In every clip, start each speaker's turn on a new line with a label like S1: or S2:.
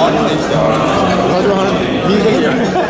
S1: 가지고 하는 민생이야.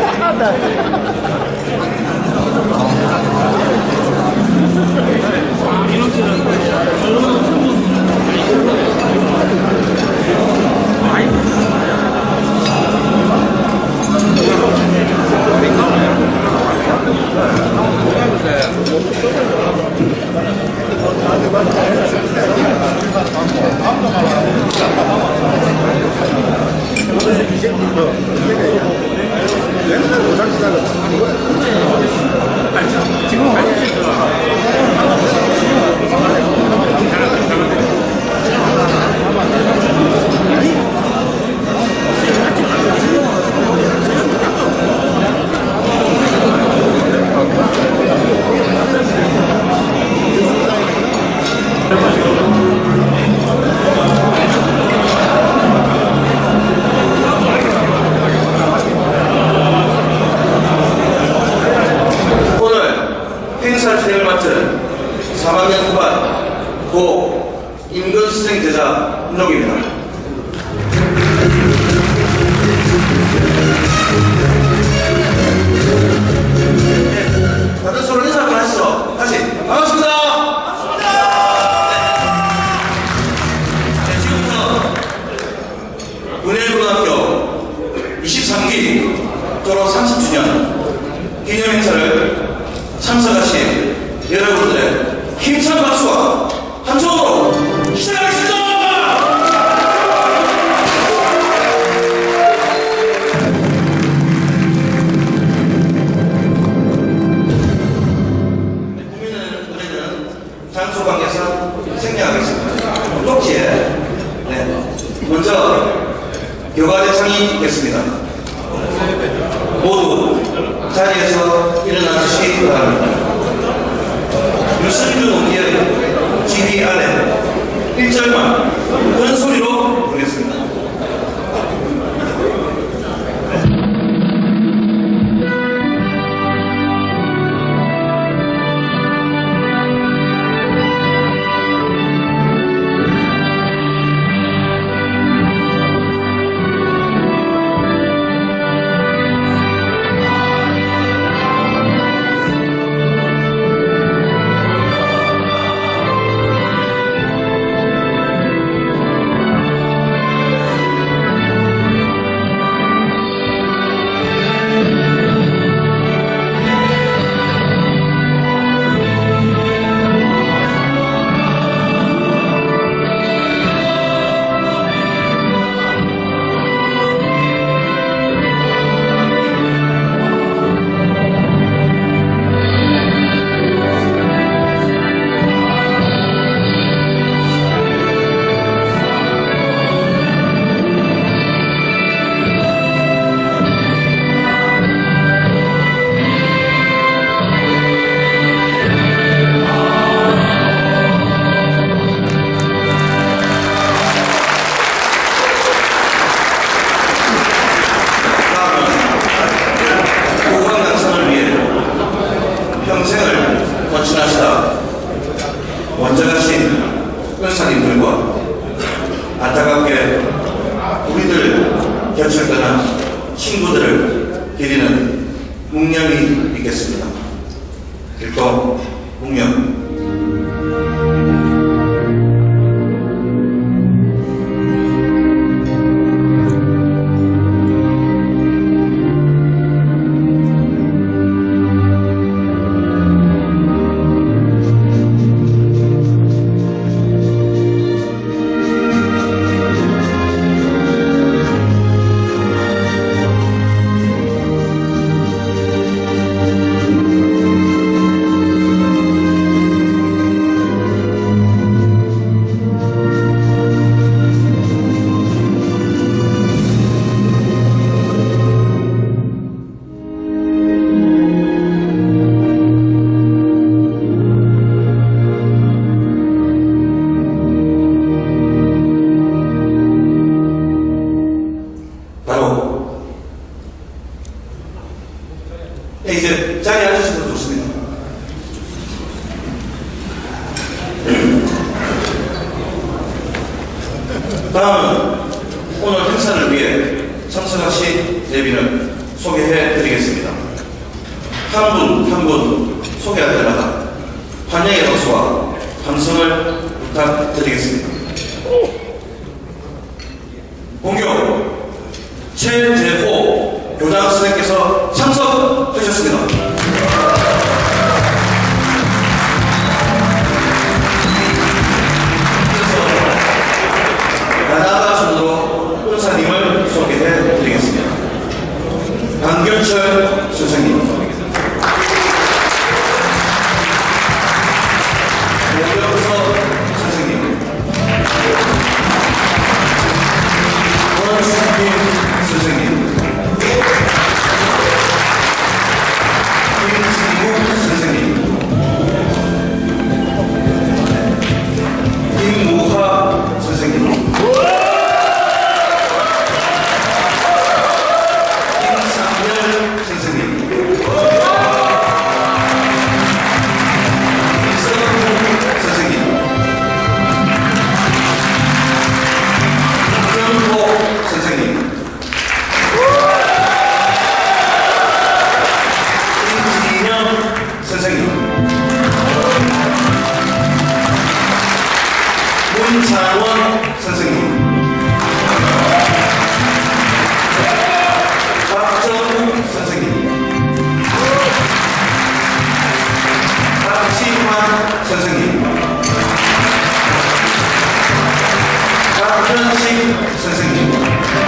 S2: 행사 진행을 맡은 3학년 후반 고 임근수생 제자 운동입니다. 네, 다들 서로 인사 한번 하시죠. 다시 반갑습니다. 네, 지금부터 문해고등학교 23기 졸업 30주년 기념 행사를 참석하신 여러분들의 힘찬 박수와 함성으로 시작하겠습니다! 우리는 장소 관계상 생략하겠습니다. 꼭지에 먼저 교가 대상이 있겠습니다. 모두 자리에서 일어나 주시기 바랍니다. 유승준 오기의 지휘 아래 1절만 큰 소리로 부르겠습니다. 평생을 헌신하시다 원정하신 은사님들과 안타깝게 우리들 곁을 떠난 친구들을 기리는 묵념이 있겠습니다. 길도 묵념. 이제 자리에 앉으시면 좋습니다. 다음은 오늘 행사를 위해 참석하신 예비를 소개해 드리겠습니다. 한 분 한 분 소개할 때마다 환영의 박수와 함성을 부탁드리겠습니다. 공교 최재호 교장 선생님께서 참석하셨습니다. 나나가 순으로 은사님을 소개해 드리겠습니다. 강균철 선생님, 오경서 선생님, 원수빈 선생님, 김진국 선생님, 김무하 선생님, 김상열 선생님, 이성훈 선생님, 김경호 선생님, 김진영 선생님, 문찬원 선생님, 박정욱 선생님, 박지환 선생님, 박현식 선생님,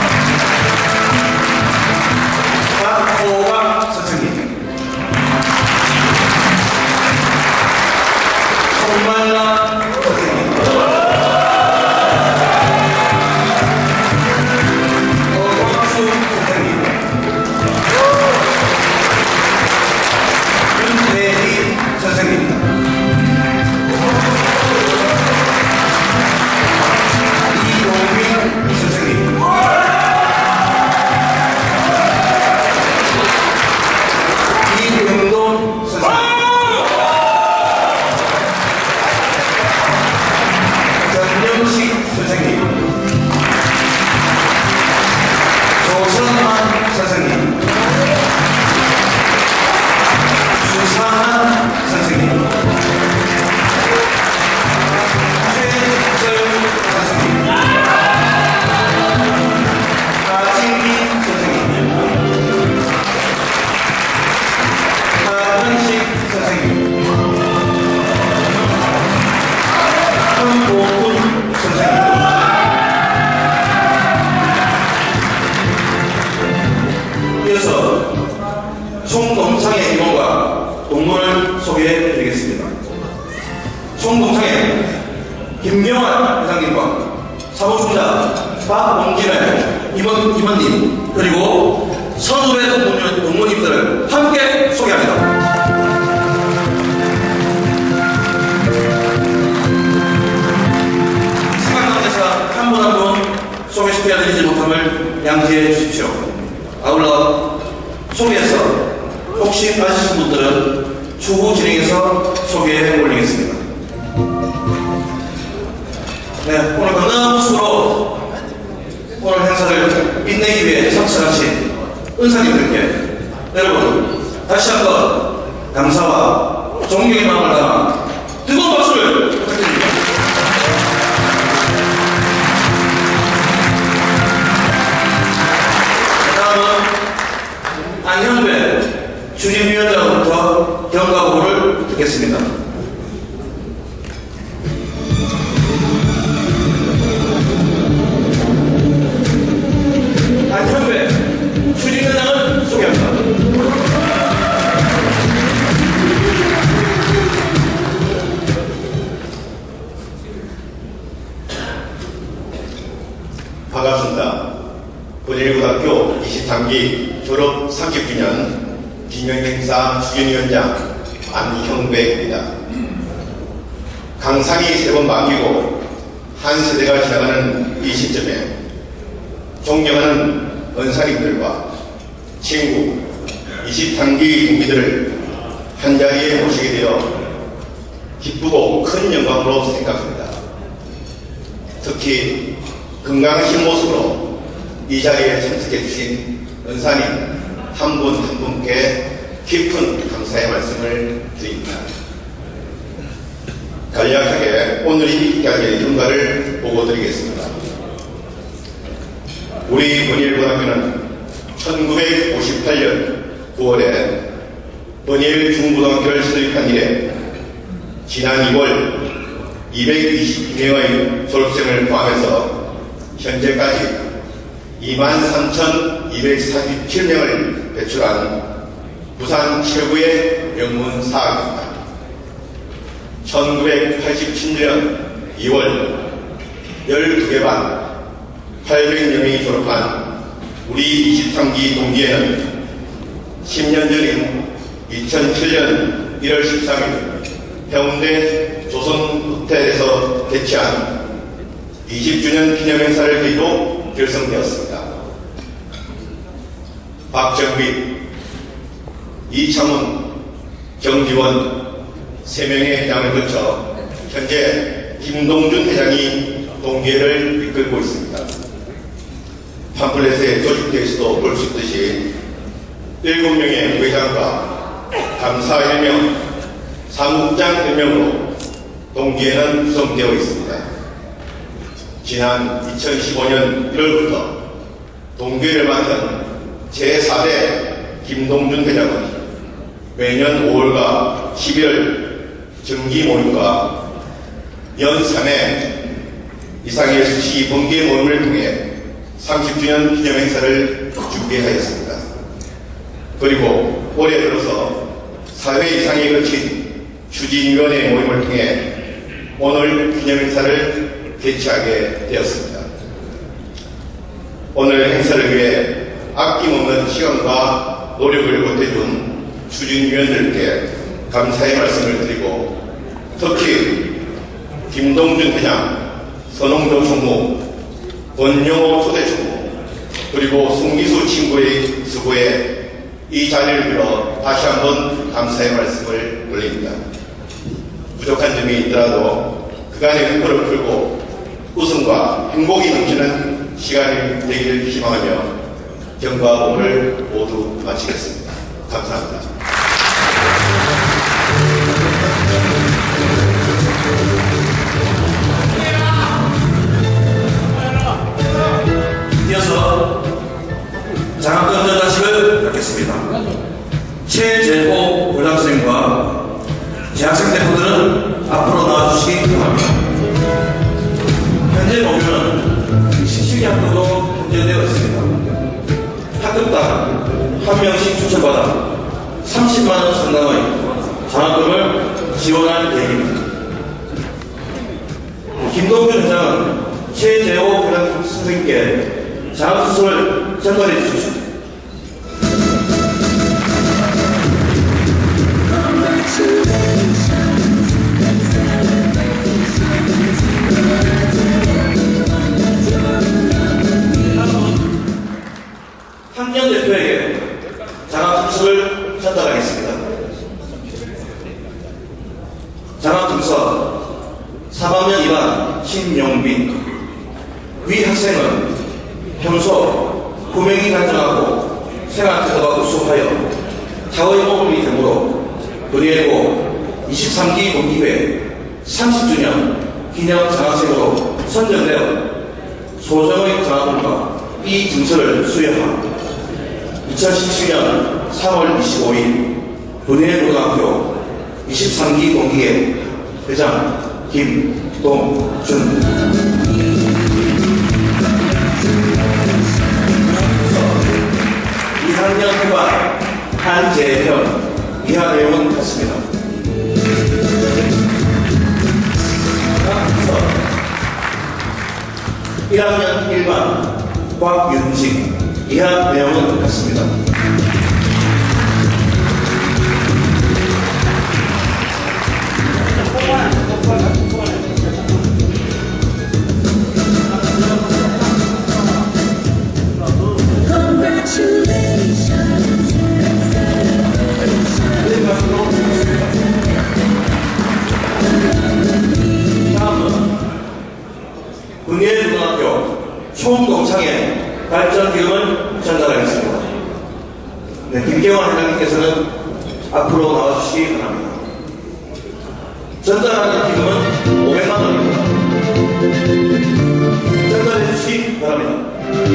S2: 박호박 선생님, 손만남 선생님, 어광수 선생님, 윤대희 선생님, 이동민 선생님, 이응돈 선생님, 전영식 선생님, 조선만 선생님, 수상한 선생님, 최철 선생님, 하진기 선생님, 하현식 선생님, 한복훈 선생님, 이어서 총동창회 임원과 동문을 소개해 드리겠습니다. 총동창회 김명환 회장님과 사무총장 박봉진의 임원님, 그리고 선후배 동문님들을 함께 소개합니다. 시간 관계상 한 분 한 분 소개시켜드리지 못함을 양지해 주십시오. 아울러 소개해서 혹시 빠지신 분들은 추후 진행해서 소개해 올리겠습니다. 네, 오늘 건강한 모습으로 오늘 행사를 빛내기 위해 참석하신 은사님들께 여러분 다시 한번 감사와 존경의 마음을 담아 뜨거운 박수를 부탁드립니다. 다음은 안현배 주임위원장부터 경과보고를 듣겠습니다. 안현배 주임위원장을 소개합니다.
S1: 반갑습니다. 고려고등학교 23기 졸업 30주년 기념행사 수준위원장 안형배입니다. 강산이 3번 만기고 한 세대가 지나가는 이 시점에 존경하는 은사님들과 친구 23기 동기들을 한자리에 모시게 되어 기쁘고 큰 영광으로 생각합니다. 특히 건강하신 모습으로 이 자리에 참석해 주신 은사님 한 분 한 분께 깊은 감사의 말씀을 드립니다. 간략하게 오늘이 있게 하게 경과를 보고드리겠습니다. 우리 번일고등학교는 1958년 9월에 번일 중고등학교를 설립한 이래 지난 2월 222명의 졸업생을 포함해서 현재까지 23,247명을 배출한 부산 최고의 명문 사학입니다. 1987년 2월 12개 반 800명이 졸업한 우리 23기 동기에는 10년 전인 2007년 1월 13일 해운대 조선호텔에서 개최한 20주년 기념행사를 계기로 결성되었습니다. 박정빈, 이창훈, 정지원 3명의 회장을 거쳐 현재 김동준 회장이 동기회를 이끌고 있습니다. 팜플렛의 조직대에서도 볼 수 있듯이 7명의 회장과 감사 1명, 사무국장 1명으로 동기회는 구성되어 있습니다. 지난 2015년 1월부터 동기회를 맡은 제4대 김동준 회장은 매년 5월과 12월 정기 모임과 연 3회 이상의 수시 번개 모임을 통해 30주년 기념행사를 준비하였습니다. 그리고 올해 들어서 4회 이상에 거친 추진위원회 모임을 통해 오늘 기념행사를 개최하게 되었습니다. 오늘 행사를 위해 아낌없는 시간과 노력을 보태준 추진위원들께 감사의 말씀을 드리고 특히 김동준 회장, 선홍조 총무, 권영호 초대 총무 그리고 송기수 친구의 수고에 이 자리를 빌어 다시 한번 감사의 말씀을 올립니다. 부족한 점이 있더라도 그간의 공부를 풀고 웃음과 행복이 넘치는 시간이 되기를 희망하며 경과 오늘 모두 마치겠습니다. 감사합니다.
S2: 이어서 장학금 전달식을 갖겠습니다. 최재호 교장선생님과 재학생 대표들은 앞으로 나와주시기 바랍니다. 현재 모교는 17학급으로 편제되어 있습니다. 학급당 한 명씩 추천받아 30만원 상당의 장학금을 지원할 계획입니다. 김동준 회장은 최재호 교장 선생님께 장학수술을 전달해 주십시오. 학년 대표에게 장학증서를 전달하겠습니다. 장학증서 3학년 2반 신용빈. 위 학생은 평소 구명이 단정하고 생활태도가 우수하여 사회 모범이 되므로 그리고 23기 동기회 30주년 기념 장학생으로 선정되어 소정의 장학금과 이 증서를 수여함. 2017년 3월 25일 분해고등학교 23기 동기회 회장 김동준. 2학년 9반 한재현. 이하 내용은 같습니다. 1학년 1반 곽윤식. 이하 내용은 같습니다. 다음은 분해고등학교 총동창회 발전 기금을 전달하겠습니다. 네, 김경환 회장님께서는 앞으로 나와주시기 바랍니다. 전달하는 기금은 500만 원입니다. 전달해 주시기 바랍니다.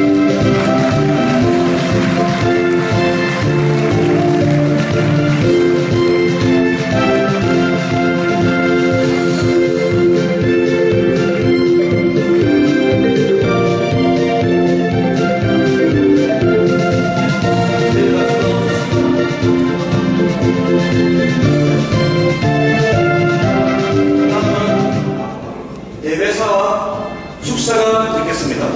S2: 대회사와 축사가 있겠습니다.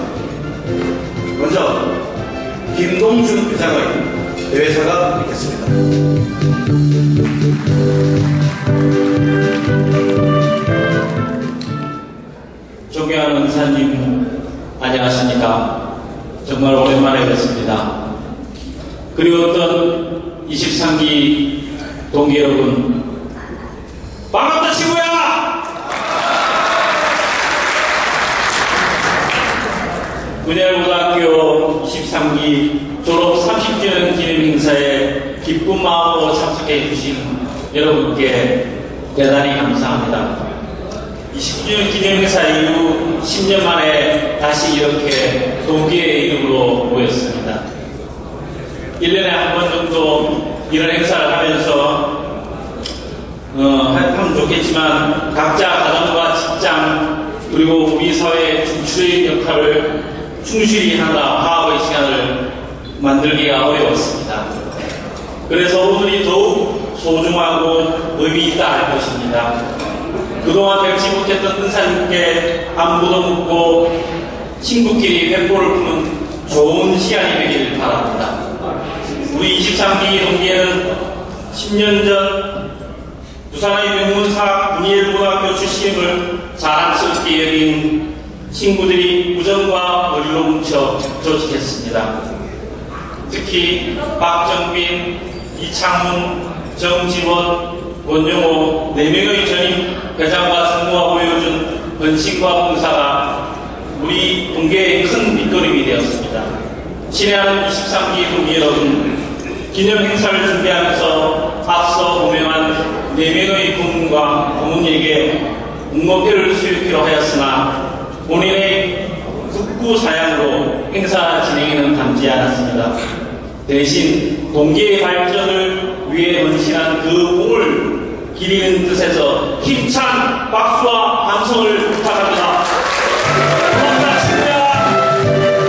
S2: 먼저 김동준 회장의 대회사가 있겠습니다.
S3: 존경하는 은사님, 안녕하십니까? 정말 오랜만에 뵙습니다. 그리고 어떤 23기 동기 여러분, 반갑다 친구야! 분열고등학교 23기 졸업 30주년 기념 행사에 기쁜 마음으로 참석해 주신 여러분께 대단히 감사합니다. 20주년 기념 행사 이후 10년 만에 다시 이렇게 동기의 이름으로 모였습니다. 1년에 한 번 정도 이런 행사를 하면서 하면 좋겠지만 각자 가정과 직장 그리고 우리 사회의 중추의 역할을 충실히 하다 화합의 시간을 만들기가 어려웠습니다. 그래서 오늘이 더욱 소중하고 의미 있다 할 것입니다. 그동안 뵙지 못했던 은사님께 안부도 묻고 친구끼리 횡보를 푸는 좋은 시간이 되길 바랍니다. 우리 23기 동기에는 10년 전 부산의 명문사 분열고등학교 출신임을 자랑스럽게 여긴 친구들이 우정과 의리로 뭉쳐 조직했습니다. 특히 박정빈, 이창문, 정지원, 원용호 4명의 전임 회장과 상무가 보여준 헌신과 봉사가 우리 동계의 큰 밑거름이 되었습니다. 친애하는 23기 동기 여러분, 기념 행사를 준비하면서 앞서 호명한 4명의 부모님과 부모님에게 응모표를 수여키로 하였으나 본인의 극구 사양으로 행사 진행에는 담지 않았습니다. 대신 동계의 발전을 위해 헌신한 그 공을 기리는 뜻에서 힘찬 박수와 함성을 부탁합니다. 고맙다 친구야.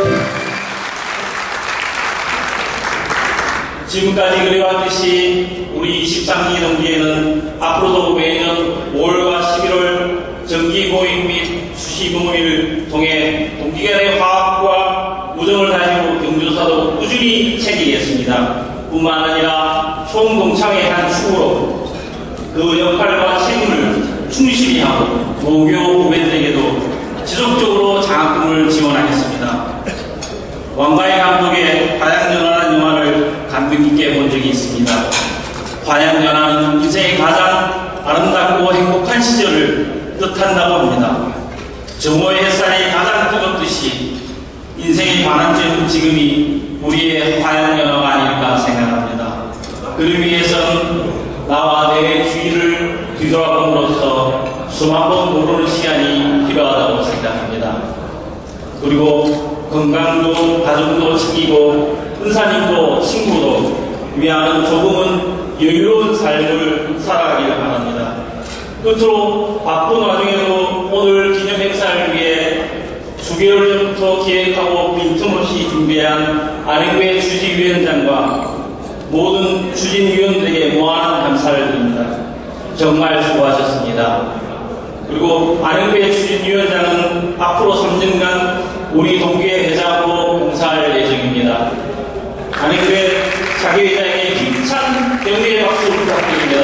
S3: 지금까지 그래왔듯이 우리 23기 동기에는 앞으로도 매년 5월과 11월 정기 모임 및 수시 모임을 통해 동기 간의 화합과 우정을 다지고 경조사도 꾸준히 챙기겠습니다. 뿐만 아니라 총동창의 한 축으로 그 역할과 책임을 충실히 하고 모교 후배들에게도 지속적으로 장학금을 지원하겠습니다. 왕가희 감독의 화양연화라는 영화를 감명 깊게 본 적이 있습니다. 화양연화는 인생의 가장 아름답고 행복한 시절을 뜻한다고 합니다. 정오의 햇살이 가장 뜨겁듯이 인생의 반환점은 지금이 우리의 화양연화가 아닐까 생각합니다. 그를 위해서는 나와 내 주위를 뒤돌아봄으로써 수만 번 모르는 시간이 필요하다고 생각합니다. 그리고 건강도 가정도 챙기고 은사님도 친구도 위하는 조금은 여유로운 삶을 살아가길 바랍니다. 끝으로 바쁜 와중에도 오늘 기념 행사를 위해 수개월 전부터 기획하고 빈틈없이 준비한 안행배 주지위원장과 모든 추진위원들에게 무한한 감사를 드립니다. 정말 수고하셨습니다. 그리고 안행배 추진위원장은 앞으로 3년간 우리 동기의 회장으로 봉사할 예정입니다. 안행배 자기회장에게 힘찬 격려의 박수 부탁드립니다.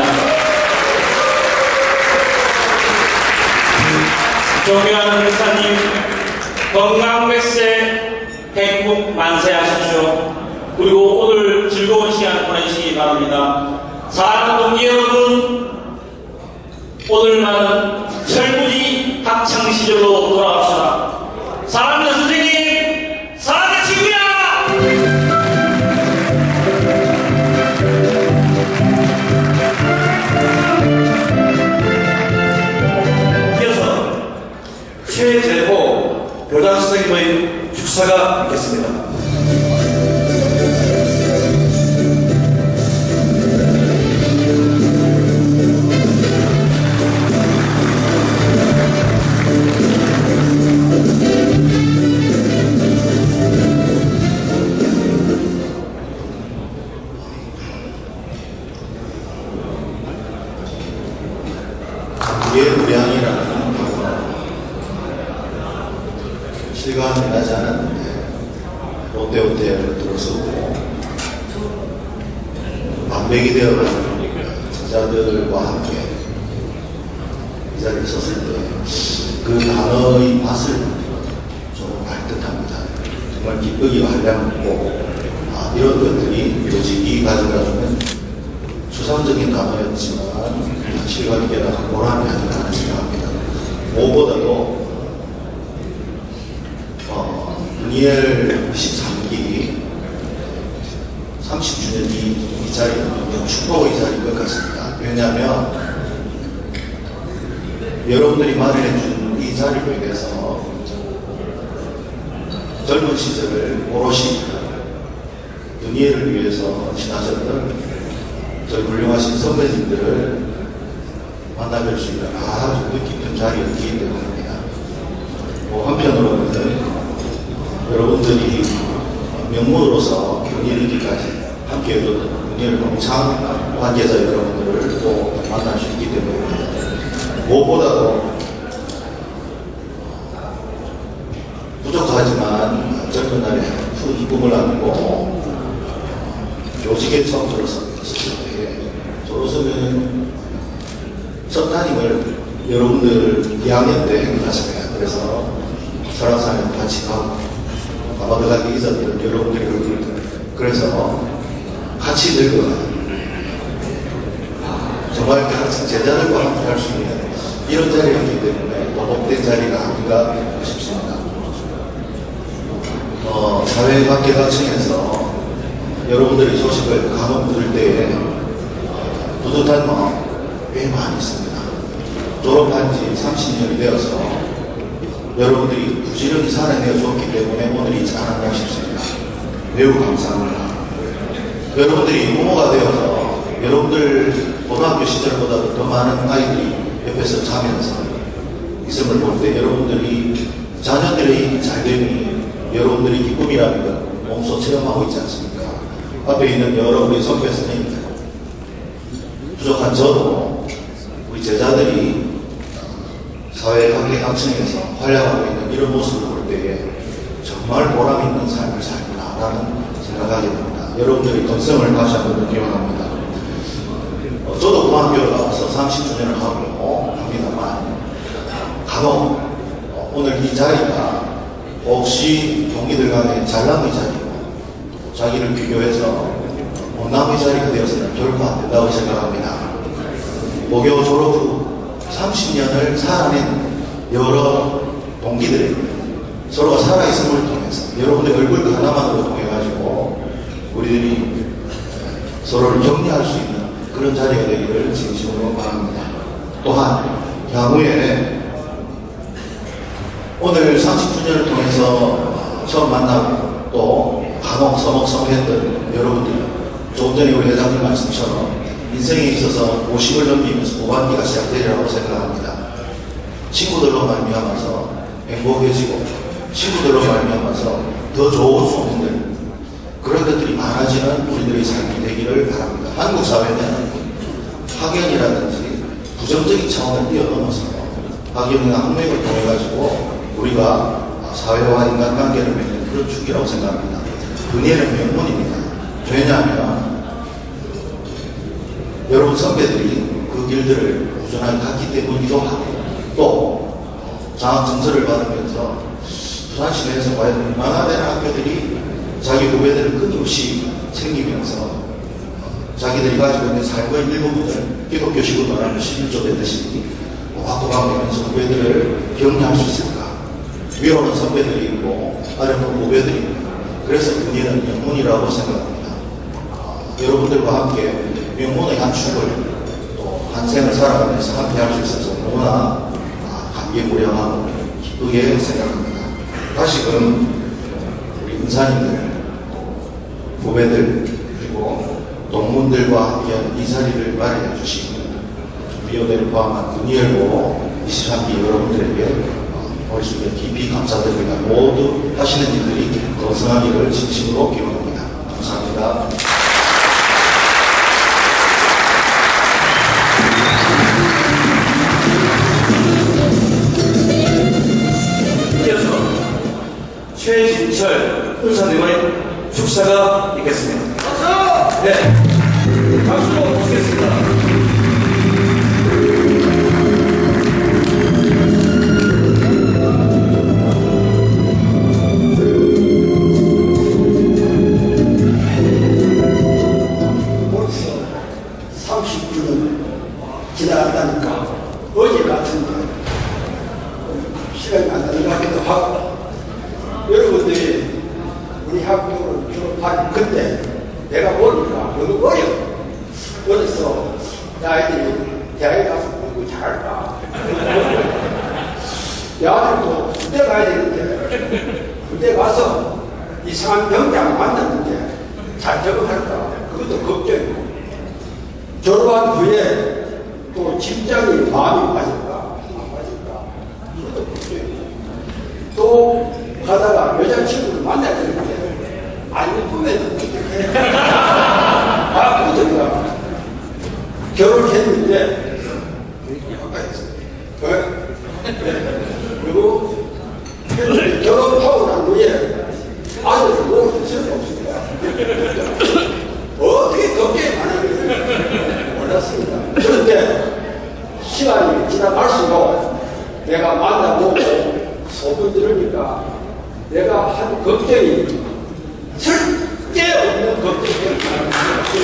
S3: 존경하는 목사님, 건강백세 행복 만세하십시오. 그리고 오늘 즐거운 시간 보내시기 바랍니다. 사랑하는 동기 여러분, 오늘만은 철부지 학창시절로 돌아갑시다. 사랑하는 선생님, 사랑하는 친구야!
S2: 수사가 있겠습니다.
S1: 예불량이라는 실감이 나지 않았는데 롯데호텔을 들어서고 반백이 되어가지고 저자들과 함께 이 자리에 섰을 때 그 단어의 맛을 좀 알 듯합니다. 정말 기쁘기와 한량없고 이런 것들이 요직이 가져가주는 추상적인 단어였지만 실감 있게 나가 보람이 아닌가 하는 생각합니다. 무엇보다도 다니엘 23기 30주년이 이 자리는 축복의 자리인 것 같습니다. 왜냐하면 여러분들이 마련해준 이 자리를 위해서 젊은 시절을 오롯이 다니엘을 위해서 지나셨던 저희 훌륭하신 선배님들을 만나뵐 수 있는 아주 뜻깊은 자리였기 때문입니다. 한편으로는 여러분들이 명문으로서 다니엘기까지 함께 해줬던 다니엘 동창 관계자 여러분들을 또 만날 수 있기 때문입니다. 무엇보다도 부족하지만 젊은 날에 큰 꿈을 안고 요직에 처음 들어섰을 때 저로서는 첫 담임을 여러분들 2학년 때 행사했습니다. 그래서 설악산에 같이 가고 아마도 있었던 여러분들이 그래서 같이 늙어가는 정말 제자들과 함께 할 수 있는 이런 자리였기 때문에 더 복된 자리가 아닌가 싶습니다. 사회관계각층에서 여러분들이 소식을 간혹 들을 때에 뿌듯한 마음 꽤 많이 있습니다. 졸업한 지 30년이 되어서 여러분들이 부지런히 살아내어 줬기 때문에 오늘이 있지 않았나 싶습니다. 매우 감사합니다. 여러분들이 부모가 되어서 여러분들 고등학교 시절보다도 더 많은 아이들이 옆에서 자면서 있음을 볼 때 여러분들이 자녀들의 잘됨이 여러분들의 기쁨이라는 걸 몸소 체험하고 있지 않습니까? 앞에 있는 여러 우리 선배선생님 부족한 저도 우리 제자들이 사회관계각층에서 활약하고 있는 이런 모습을 볼 때에 정말 보람 있는 삶을 살구나라는 생각하게 됩니다. 여러분들의 건성을 다시 한번 기원합니다. 저도 고등학교를 나와서 30주년을 하고 합니다만 간혹 오늘 이 자리가 혹시 동기들 간에 잘남의 자리고 자기를 비교해서 못남의 자리가 되어서는 결코 안 된다고 생각합니다. 고교 졸업 후 30년을 살아낸 여러 동기들에게 서로가 살아있음을 통해서 여러분의 얼굴 하나만으로 통해가지고 우리들이 서로를 격려할 수 있는 그런 자리가 되기를 진심으로 바랍니다. 또한 향후에 오늘 30주년을 통해서 처음 만나고 또 간혹 서먹서먹했던 여러분들 조금 전에 우리 회장님 말씀처럼 인생에 있어서 50을 넘기면서 고반기가 시작되리라고 생각합니다. 친구들로 말미암아서 행복해지고 친구들로 말미암아서 더 좋은 소문들 그런 것들이 많아지는 우리들의 삶이 되기를 바랍니다. 한국 사회는 학연이라든지 부정적인 차원을 뛰어넘어서 학연이나 학맥을 통해 가지고 우리가 사회와 인간관계를 맺는 그런 축이라고 생각합니다. 다니엘은 명문입니다. 왜냐하면 여러분 선배들이 그 길들을 꾸준하게 갔기 때문이기도 하고 또 장학 증서를 받으면서 부산시 내에서 과연 얼마나 되는 학교들이 자기 후배들을 끊임없이 챙기면서 자기들이 가지고 있는 삶의 일부분을 기독교식으로 말하면 11조 되듯이 확고하면서 후배들을 격려할 수 있을까? 위로는 선배들이 있고 아래는 후배들이 있고 그래서 다니엘은 명문이라고 생각합니다. 여러분들과 함께 명문의 한 축을 또 한 생을 살아가면서 함께 할 수 있어서 너무나 감개무량하고 기쁘게 생각합니다. 다시금 은사님들, 후배들, 그리고 동문들과 함께한 이 자리를 마련해 주신 미호대를 포함한 군의열고 23기 여러분들에게 머릿속에 깊이 감사드립니다. 모두 하시는 일들이 건승하기를 진심으로 기원합니다. 감사합니다.
S2: 이어서 최진철 은사님의 축사가 있겠습니다. 박수! 네, 박수로 모시겠습니다.
S4: 지나갔다니까 어제 같은데 시간이 안 나는 것 같기도 하고, 여러분들이 우리 학교를 졸업한 그때 내가 보니까 너무 어려서 아이들이 대학에 가서 공부 잘할까, 내 아들도 군대 가야 되는데 군대 가서 이상한 병장 만났는데 잘 적응할까, 그것도 걱정이고, 졸업한 후에 또 직장이 마음이 맞을까 안 맞을까, 이것도 걱정이고, 또 가다가 여자친구를 만나야 되는데 안 예쁘면 어떡해. 아, 그러더라. 결혼했는데 아까 했어요. 그리고 결혼하고 난 후에 아들을 놓을 수는 없습니다. 어떻게 걱정이 많이 몰랐습니다. 그런데 시간이 지나갈수록 내가 만나보고 소문 들으니까 내가 한 걱정이 쓸데없는 걱정이었다.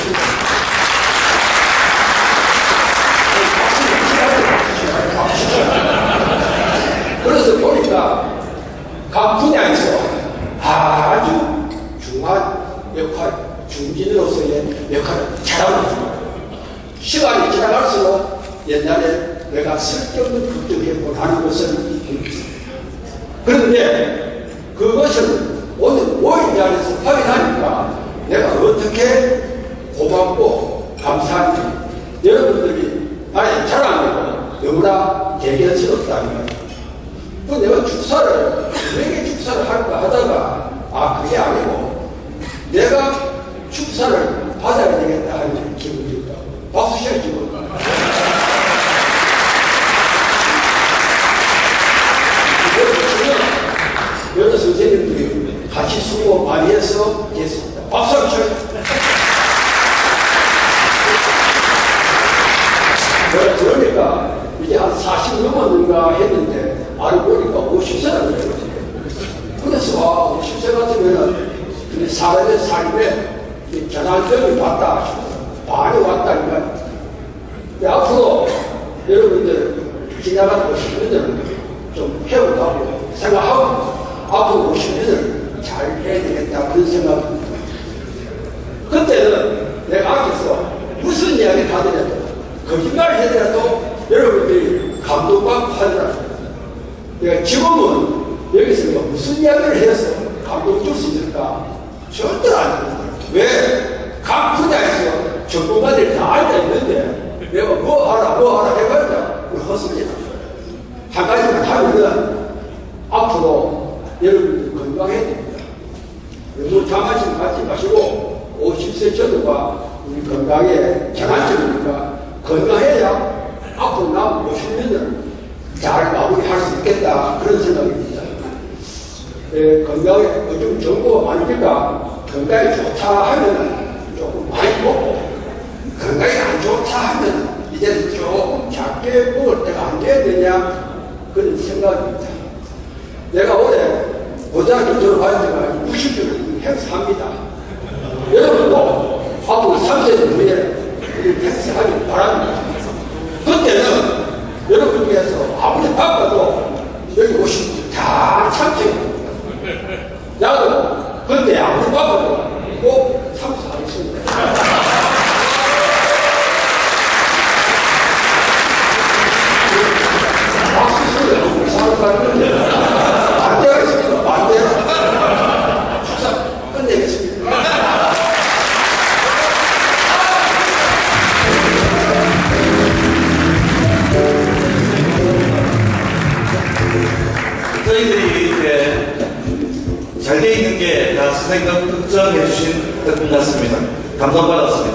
S4: 그래서 보니까 각 분야에서 아주 중요한 역할, 중진으로서의 역할을 잘하고 있습니다. 시간이 지나갈수록 옛날에 내가 쓸데없는 걱정했고 하는 것을 느낍니다. 그런데 그것을 오늘 5일 자리에서 확인하니까 내가 어떻게 고맙고 감사한지, 여러분들이 나의 자랑이고 너무나 대견스럽다는 거예요. 또 내가 축사를 왜 축사를 할까 하다가 그게 아니고 내가 축사를 받아야 되겠다 하는 기분이 있다. 박수 쳐주고. 여러 선생님들이 같이 수고 많이 해서 됐습니다. 박수 한번 쳐주고. 그러니까 이제 한 40 넘었는가 했는데 알고 보니까 50세라는 거예요. 그래서 50세 같으면은 사람의 삶에 전환점이 왔다 많이 왔다니까. 앞으로 여러분들 지나간 50년을 좀 회복하고 생각하고 앞으로 50년을 잘 해야 되겠다, 그런 생각입니다. 그때는 내가 앞에서 무슨 이야기를 하더라도 거짓말을 하더라도 여러분들이 감동받고 하더라도, 내가 지금은 여기서 내가 무슨 이야기를 해서 감동 줄 수 있을까? 절대로 안 됩니다. 왜? 각 분야에서 전문가들이 다 앉아있는데 내가 뭐 하라 해봐야 헛소리나. 한 가지만 하면은 앞으로 여러분들 건강해야 됩니다. 너무 장하심 갖지 마시고 50세 전후가 우리 건강에 전환점이니까 건강해야 앞으로 남은 50년을 잘 마무리할 수 있겠다, 그런 생각입니다. 건강에 요즘 정보가 많으니까 건강이 좋다 하면 조금 많이 먹고, 건강이 안 좋다 하면 이제는 조금 작게 먹을 때가 안 돼야 되냐, 그런 생각입니다. 내가 올해 고등학교 졸업할 때가 60주를 행사합니다. 여러분도 앞으로 3세년 후에 우리 행사하길 바랍니다. 그때는 여러분께서 아무리 바빠도 여기 오시면 다 참석입니다. 나도 그때 아무리 바빠도 꼭 참석하겠습니다. 박수 소리 너무 이상한 사람인데 반대가 있습니다. 반대. 축사
S2: 인정해 주신 것 같습니다. 감동받았습니다.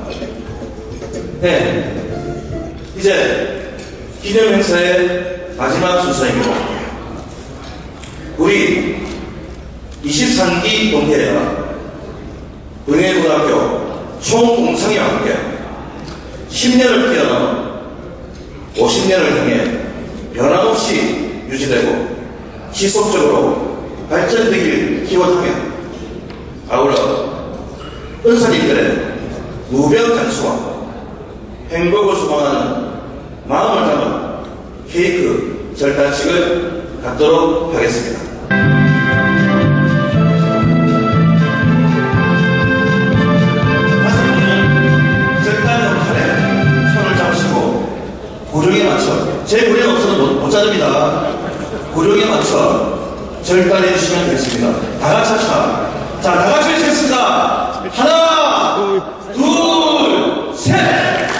S2: 네, 이제 기념행사의 마지막 순서입니다. 우리 23기 동계회가 응해고등학교 총공상회와 함께 10년을 뛰어넘어 50년을 향해 변함없이 유지되고 지속적으로 발전되길 기원하며 아울러 은사님들의 무병장수와 행복을 소망하는 마음을 담은 케이크 절단식을 갖도록 하겠습니다. 다섯 분은 절단 역할에 손을 잡으시고 고령에 맞춰, 제 고령 없어도 못 자릅니다. 고령에 맞춰 절단해 주시면 되겠습니다. 다 같이 합시다. 자, 다 같이 하겠습니다. 하나, 둘, 셋!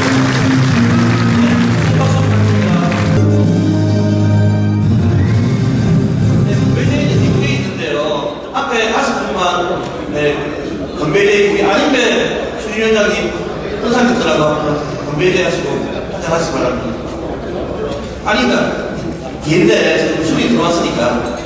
S2: 앞에 5분만 건배대 우리 아닌데 추진위원장님 은상님들하고 건배대 하시고 한잔하시기 바랍니다. 아닌가? 뒤인데 지금 술이 들어왔으니까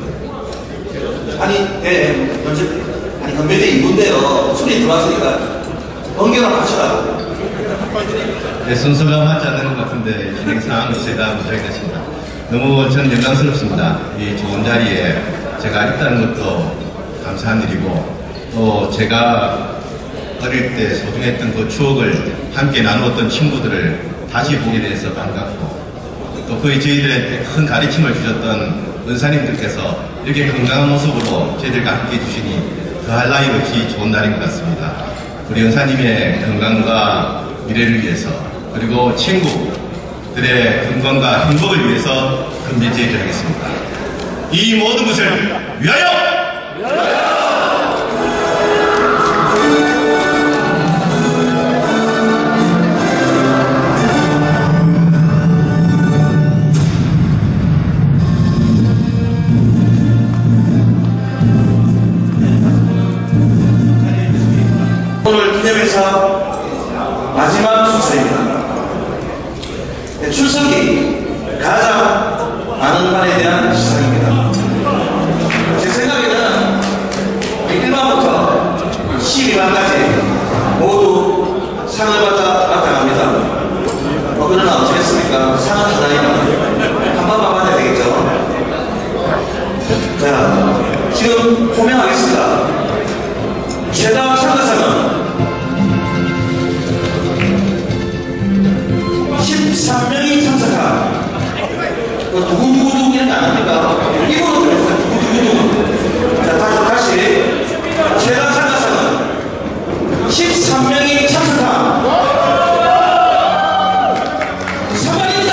S2: 아니 건배대 2분인데요 술이 들어왔으니까 번개가 마시라고.
S5: 네, 순서가 맞지 않는 것 같은데 진행 상황을 제가 모자이겠습니다. 너무 저는 영광스럽습니다. 이 좋은 자리에 제가 있다는 것도 감사한 일이고, 또 제가 어릴 때 소중했던 그 추억을 함께 나누었던 친구들을 다시 보게 돼서 반갑고, 또 저희들한테 큰 가르침을 주셨던 은사님들께서 이렇게 건강한 모습으로 저희들과 함께 해주시니 더할 나위 없이 좋은 날인 것 같습니다. 우리 은사님의 건강과 미래를 위해서, 그리고 친구들의 건강과 행복을 위해서 건배제의를 하겠습니다. 이 모든 것을 위하여!
S2: 오늘 기념행사 마지막 순서입니다. 출석이 가장 많은 반에 대한 시상입니다. 제 생각에는 1반부터 12반까지 모두 상을 받아 나타납니다. 그러나 어쩌겠습니까? 상은 하나이면 한 번만 받아야 되겠죠. 자, 지금 호명하겠습니다. 최다 참가상은 13명이 참석한 누구누구누구 이런 게 아닙니까? 이거로 들어있어요. 누구누구누구. 자, 다시. 최다 참가상은 13명이 참석한 사관입니다.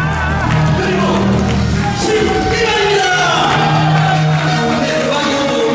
S2: 그리고 11반입니다. 네, 대박이고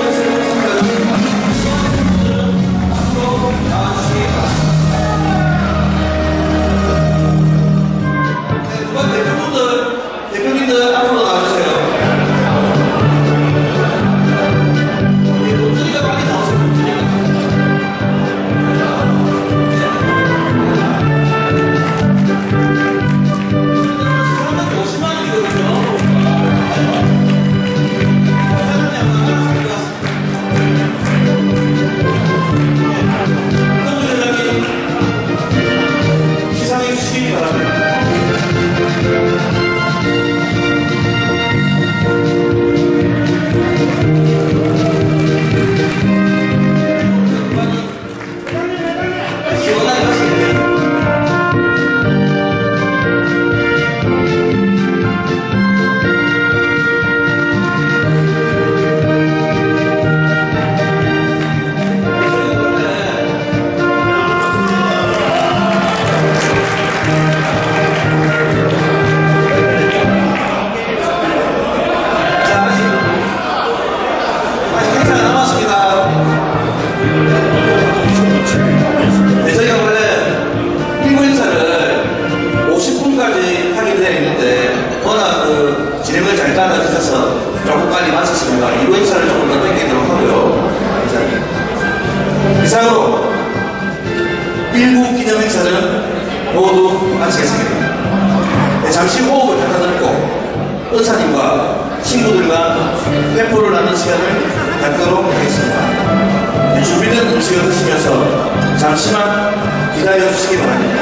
S2: 음식을 드시면서 잠시만 기다려 주시기 바랍니다.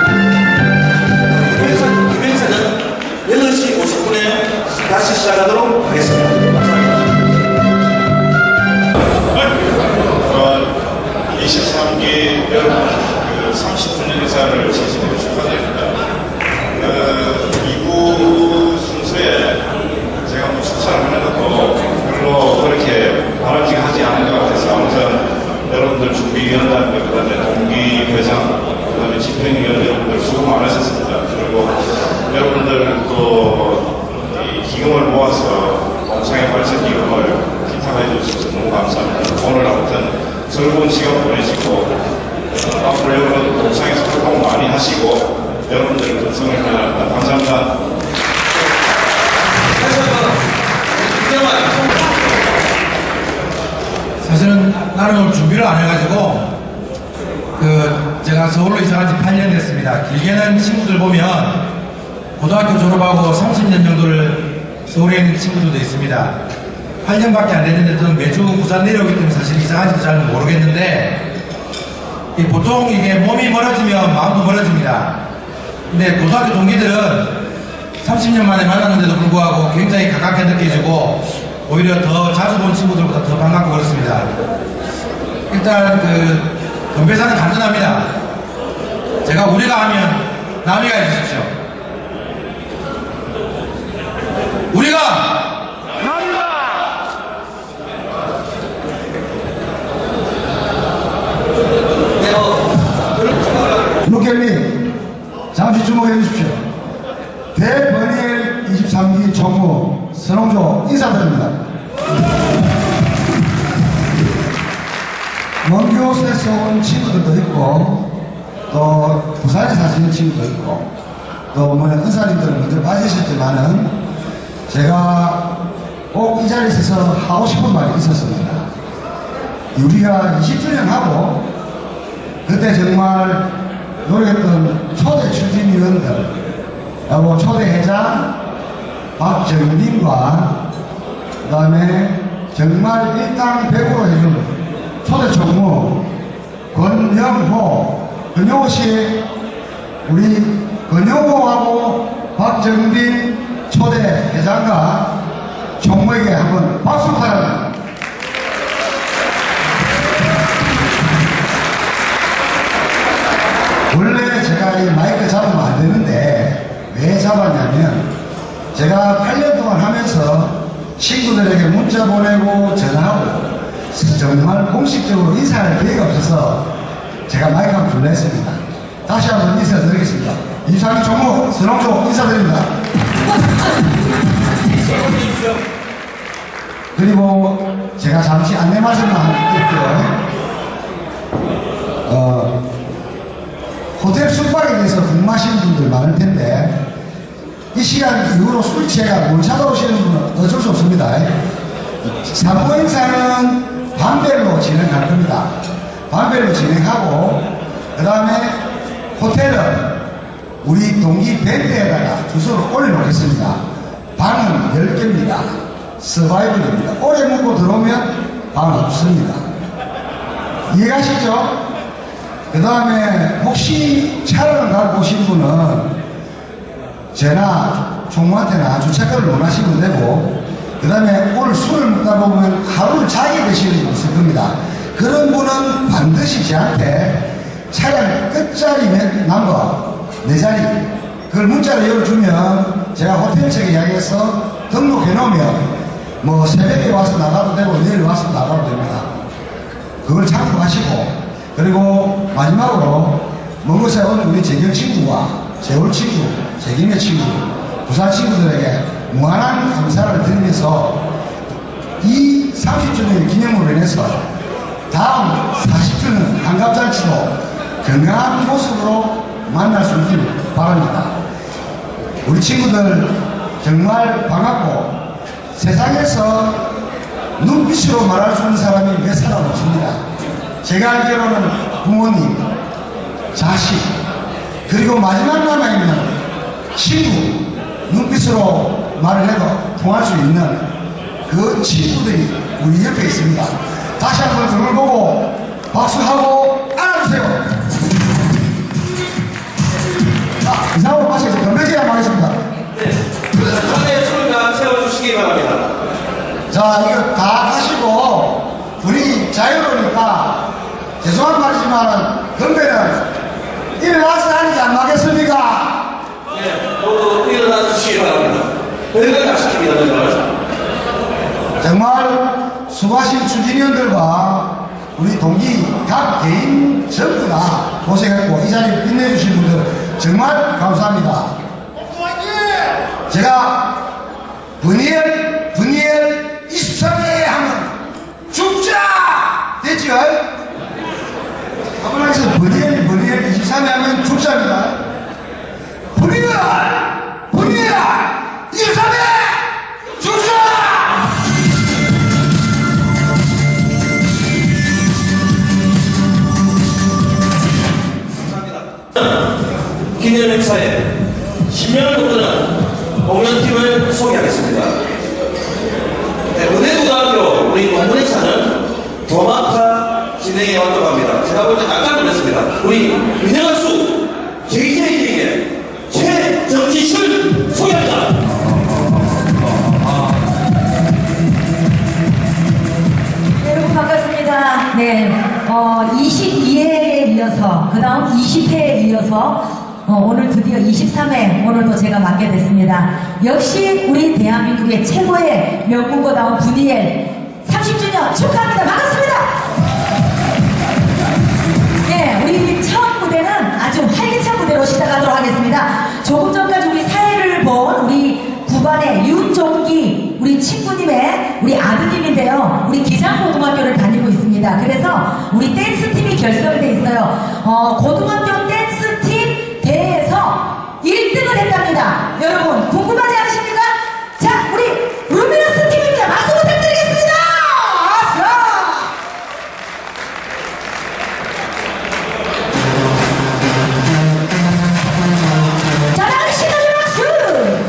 S2: 이 행사는 8시 50분에 다시 시작하도록 하겠습니다. 감사합니다.
S6: 23기 여러분 30주년 행사를 진심으로 축하드립니다. 2부 순서에 제가 뭐 축사를 하는 것도 별로 그렇게 바람직하지 않은 것 같아서 아무튼 여러분들 준비위원장들, 그 다음에 동기회장, 그 다음에 집행위원 여러분들 수고 많으셨습니다. 그리고 여러분들 또 이 기금을 모아서 공창의 발전 기금을 기탁해 주셔서 너무 감사합니다. 오늘 아무튼 즐거운 시간 보내시고 앞으로 여러분 공창에서 활동 많이 하시고 여러분들의 건성을 기원합니다. 감사합니다.
S7: 사실은 나는 오늘 준비를 안 해가지고 제가 서울로 이사한 지 8년 됐습니다. 길게는 친구들 보면 고등학교 졸업하고 30년 정도를 서울에 있는 친구들도 있습니다. 8년밖에 안 됐는데 저는 매주 부산 내려오기 때문에 사실 이사한 지도 잘 모르겠는데 보통 이게 몸이 멀어지면 마음도 멀어집니다. 근데 고등학교 동기들은 30년 만에 만났는데도 불구하고 굉장히 가깝게 느껴지고 오히려 더 자주 본 친구들보다 더 반갑고 그렇습니다. 일단 건배사는 간단합니다. 제가 우리가 하면 남이가 해주십시오. 우리가
S8: 루켈님 잠시 주목해 주십시오. 대버니엘 23기 총무 선홍조 인사드립니다. 먼 곳에서 온 친구들도 있고 또 부산에 사시는 친구도 있고 또 은사님들은 먼저 빠지셨지만은 제가 꼭 이 자리에 있어서 하고 싶은 말이 있었습니다. 우리가 20주년 하고 그때 정말 노력했던 초대 추진위원들 그리고 초대 회장 박정빈과 그 다음에 정말 일당백으로 해준 초대 총무 권영호씨 우리 권영호하고 박정빈 초대 회장과 총무에게 한번 박수 부탁합니다. 원래 제가 이 마이크 잡으면 안 되는데 왜 잡았냐면 제가 8년 동안 하면서 친구들에게 문자 보내고 전화하고 정말 공식적으로 인사할 기회가 없어서 제가 마이크 한번 불러했습니다. 다시 한번 인사드리겠습니다. 23기 총무 선홍조 인사드립니다. 그리고 제가 잠시 안내 말씀만 드릴게요. 호텔 숙박에 대해서 궁금하시는 분들 많을 텐데 이 시간 이후로 술 취해가 못 찾아오시는 분은 어쩔 수 없습니다. 사부 행사는 반별로 진행할 겁니다. 반별로 진행하고 그 다음에 호텔은 우리 동기 밴드에다가 주소를 올려놓겠습니다. 방은 10개입니다. 서바이벌입니다. 오래 묵고 들어오면 방 없습니다. 이해가시죠? 그 다음에 혹시 차를 갖고 오신 분은 제나 총무한테나 주차권을 원하시면 되고 그 다음에 오늘 술을 먹다 보면 하루를 자게 되시는 분이 있을 겁니다. 그런 분은 반드시 저한테 차량 끝자리 넘버 4자리 그걸 문자로 열어주면 제가 호텔 측에 이야기해서 등록해 놓으면 뭐 새벽에 와서 나가도 되고 내일 와서 나가도 됩니다. 그걸 참고하시고 그리고 마지막으로 먼 곳에 온 우리 재경 친구와 재월 친구, 재김의 친구, 부산 친구들에게 무한한 감사를 드리면서 이 30주년 기념으로 인해서 다음 40주년 한갑잔치도 건강한 모습으로 만날 수 있길 바랍니다. 우리 친구들 정말 반갑고 세상에서 눈빛으로 말할 수 있는 사람이 몇 사람 없습니다. 제가 알기로는 부모님, 자식, 그리고 마지막 남아있는 친구, 눈빛으로 말을 해도 통할 수 있는 그 친구들이 우리 옆에 있습니다. 다시 한번 그걸 보고 박수하고 안아주세요. 자, 이상으로 마치겠습니다. 건배제 한번 하겠습니다.
S2: 네. 전에 술을 다 채워주시기 바랍니다.
S8: 자, 이거 다 하시고 분위기 자유로우니까 죄송한 말이지만 건배는 일어나서 하는지 안 맞겠습니까?
S2: 네, 모두 일어나 주시기 바랍니다. 별걸 다 시킵니다, 정말.
S8: 정말 수고하신 추진위원들과 우리 동기 각 개인 전부 다 고생했고 이 자리를 빛내주신 분들 정말 감사합니다. 제가 분이엘 23회 하면 죽자! 됐죠? 한번 하겠습니다. 분이엘 23회 하면 죽자입니다. 분이엘 23회 죽자!
S2: 기념 행사에 10년을 돕는 공연팀을 소개하겠습니다. 네, 은혜고등학교 우리 공연행사는 도마카 진행해 왔다고 합니다. 제가 볼 때 깜짝 놀랐습니다. 우리 유명한수 JJ에게 최정지실 소개합니다.
S9: 여러분 반갑습니다. 네, 22회에 이어서 그 다음 20회에 이어서 오늘 드디어 23회 오늘도 제가 맡게 됐습니다. 역시 우리 대한민국의 최고의 명문고다운 분이엘 30주년 축하합니다. 반갑습니다. 네, 우리 첫 무대는 아주 활기찬 무대로 시작하도록 하겠습니다. 조금 전까지 우리 사회를 본 우리 구반의 윤종기 우리 친구님의 우리 아드님인데요. 우리 기장고등학교를 다니고 있습니다. 그래서 우리 댄스팀이 결성돼 있어요. 고등학교 댄스팀 대회에서 1등을 했답니다. 여러분 궁금하지 않으십니까? 자, 우리 루미너스 팀입니다. 박수 부탁드리겠습니다. 아싸! 자, 다음 시간의 박수!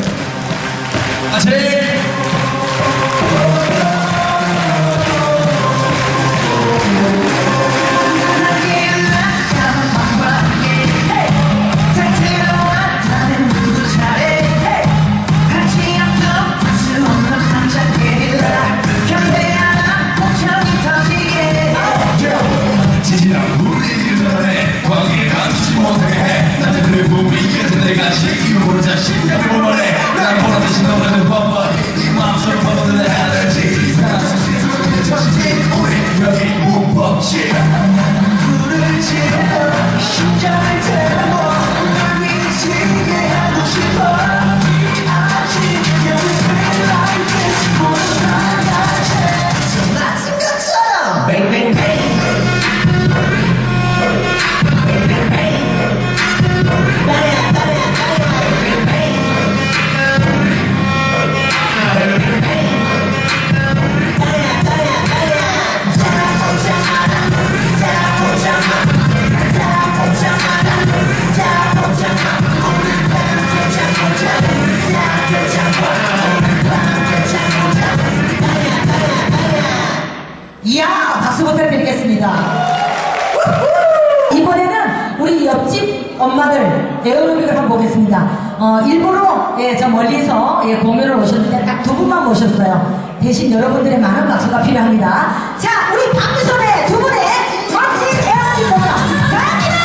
S9: 이야, 박수 부탁드리겠습니다. 이번에는 우리 옆집 엄마들 에어로빅을 한번 보겠습니다. 일부러 저 멀리서 공연을 오셨는데 딱 두 분만 모셨어요. 대신 여러분들의 많은 박수가 필요합니다. 자, 우리 박수선의 두 분의 멋진 에어로빅 공연 갑니다.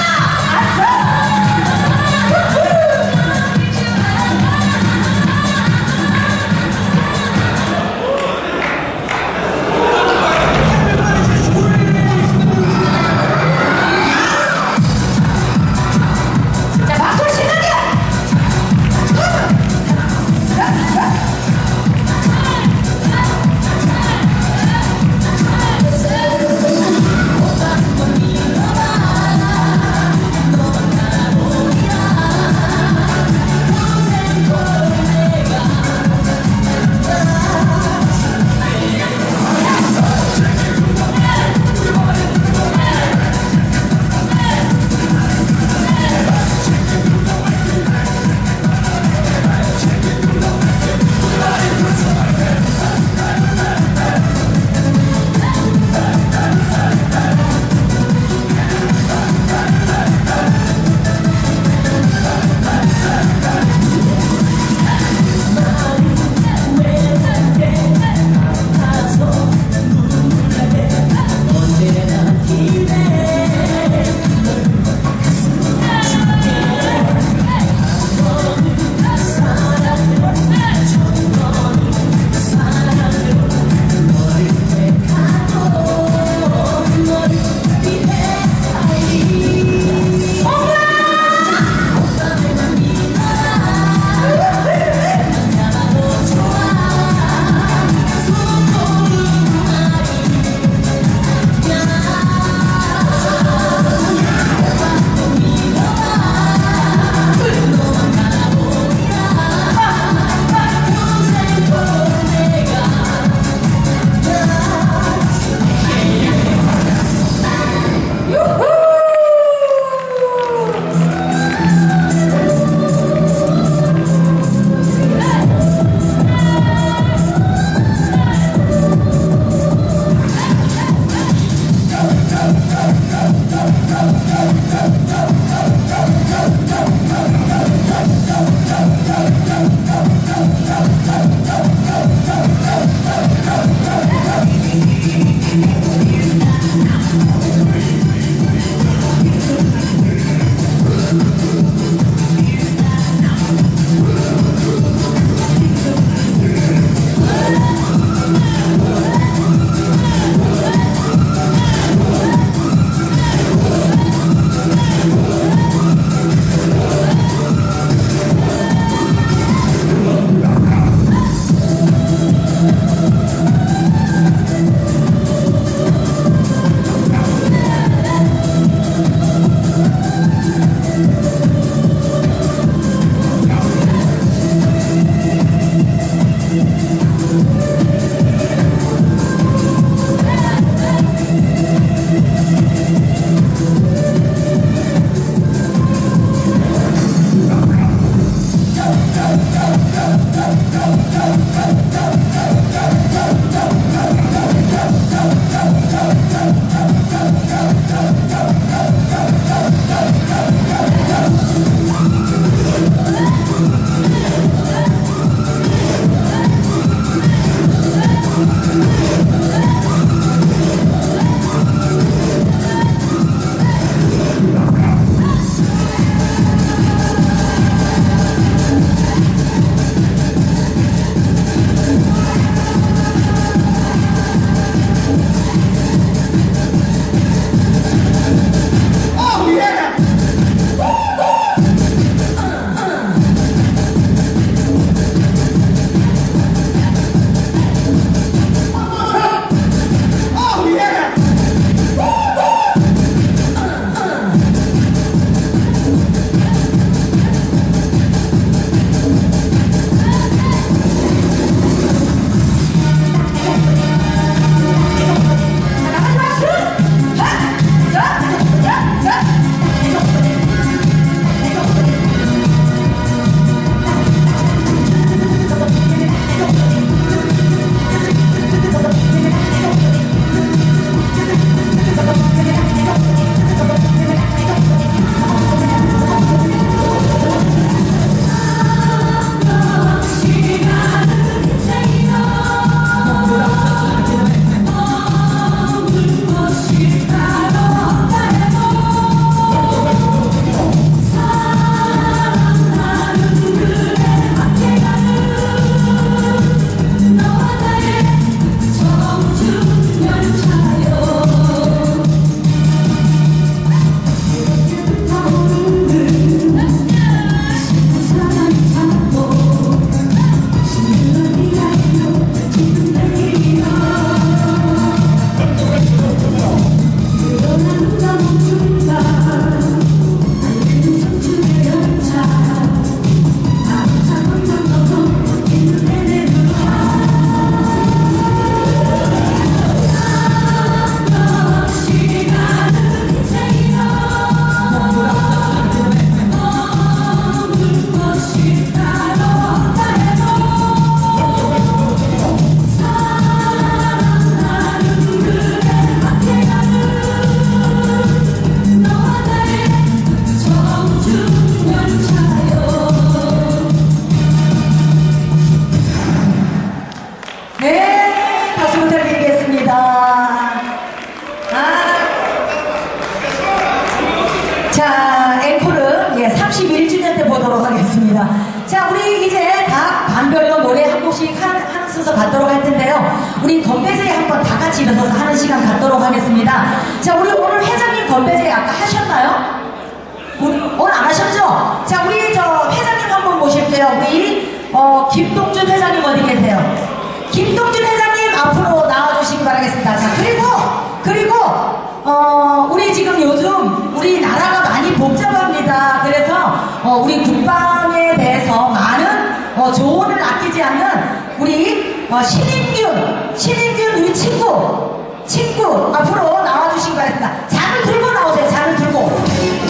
S9: 고맙습니다. 자, 우리 이제 각 반별로 노래 한 곡씩 하는 순서 갖도록 할 텐데요. 우리 건배제에 한번 다 같이 일어서서 하는 시간 갖도록 하겠습니다. 자, 우리 오늘 회장님 건배제 아까 하셨나요? 오늘 안 하셨죠? 자, 우리 저 회장님 한번 모실게요. 우리 김동준 회장님 어디 계세요? 김동준 회장님 앞으로 나와주시기 바라겠습니다. 자, 그리고 우리 지금 요즘 우리 나라가 많이 복잡합니다. 그래서 우리 국방에 대해서 많은 조언을 아끼지 않는 우리 신인균 우리 친구 앞으로 나와주시기 바랍니다. 잔을 들고 나오세요. 잔을 들고.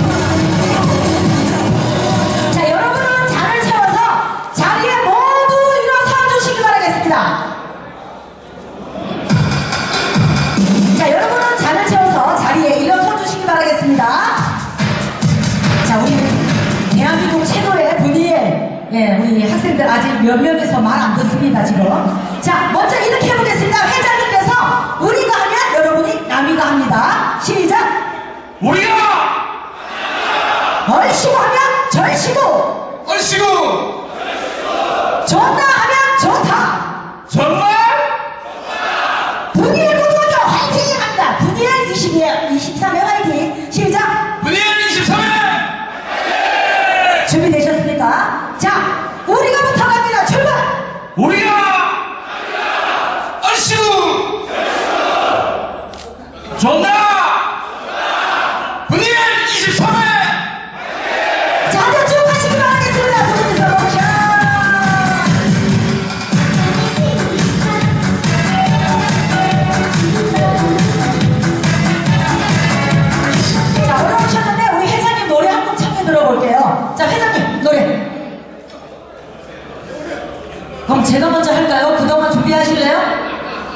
S9: 자, 여러분은 잔을 채워서 자리에 모두 일어서 주시기 바라겠습니다. 자, 여러분은 잔을 채워서 자리에 일어서 주시기 바라겠습니다. 자, 우리 대한민국 최고의 분위에 우리 학생들 아직 몇 명에서 말 안 듣습니다, 지금. 자, 먼저 이렇게 해보겠습니다. 회장님께서 우리가 하면 여러분이 남이가 합니다. 시작!
S3: 우리가
S9: 얼씨구 하면 절씨구!
S3: 얼씨구
S9: 좋다 하면 좋다!
S3: 정말
S9: 분이엘 고등학교 화이팅 합니다. 분이엘 23회 화이팅. 시작.
S3: 분이엘 23회
S9: 준비되셨습니까? 자, 우리가부터 갑니다. 출발.
S3: 우리가 얼씨구 좋나 분이엘 23회
S9: 자, 한번 쭉 하시기 바라겠습니다. 두 분이서 모셔. 자, 올라오셨는데 우리 회장님 노래 한 곡 청해 들어볼게요. 자, 회장님 노래. 그럼 제가 먼저 할까요? 그동안 준비하실래요?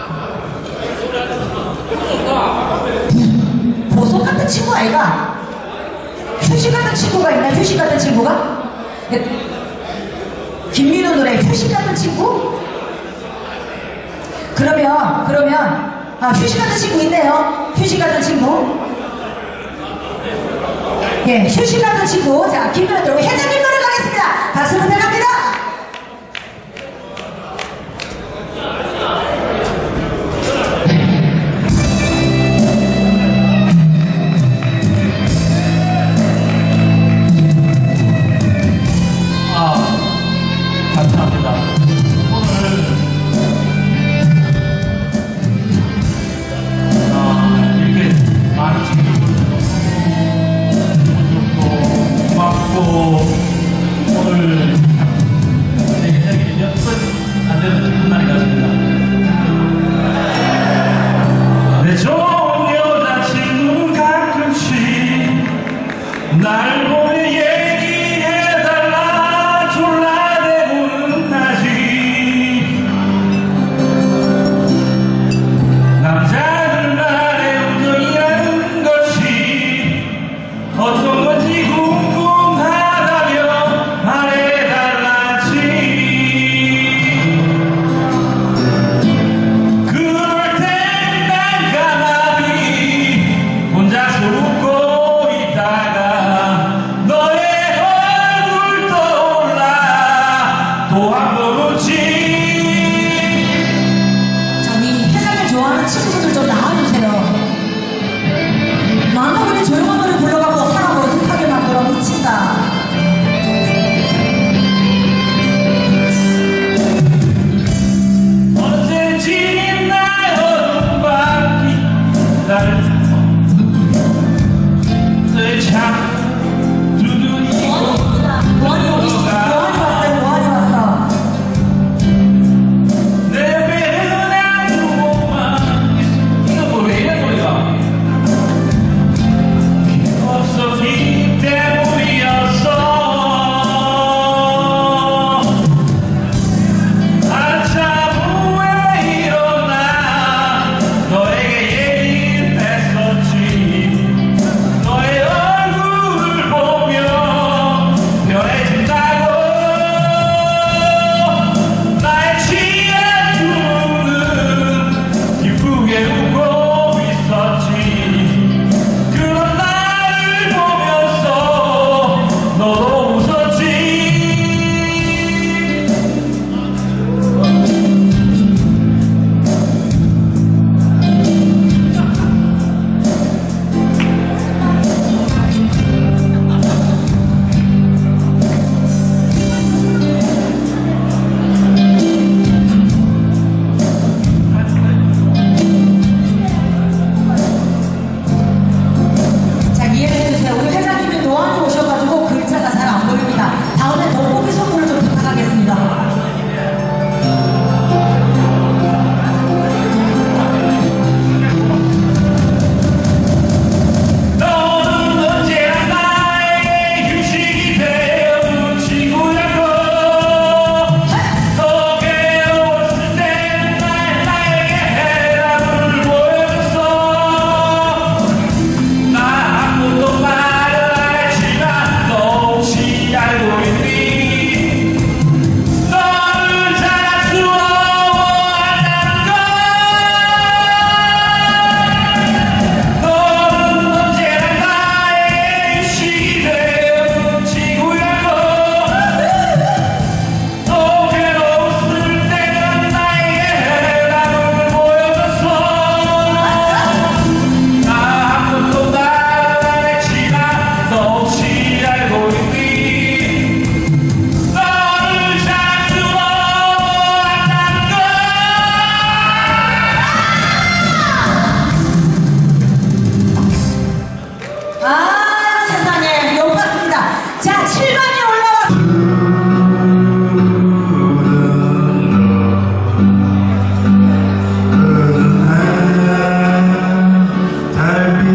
S9: 보석 같은 친구 아이가? 휴식 같은 친구가 있나? 휴식 같은 친구가? 김민호 노래 휴식 같은 친구? 그러면 휴식 같은 친구 있네요. 휴식 같은 친구. 예, 휴식 같은 친구. 자, 김민호 노래 회장님 노래 가겠습니다. 박수 부탁합니다.
S3: 감사합니다. 오늘 이렇게 많은 친구들 좋고 고맙고 오늘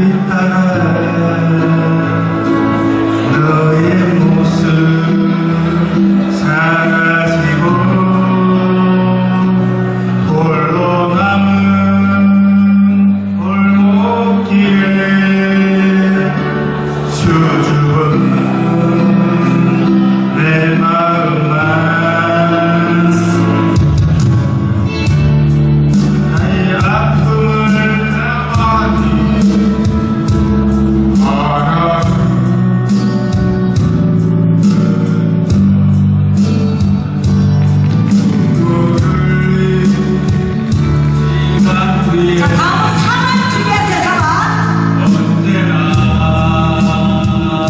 S9: 자, 다음은 사과 준비하세요, 사과.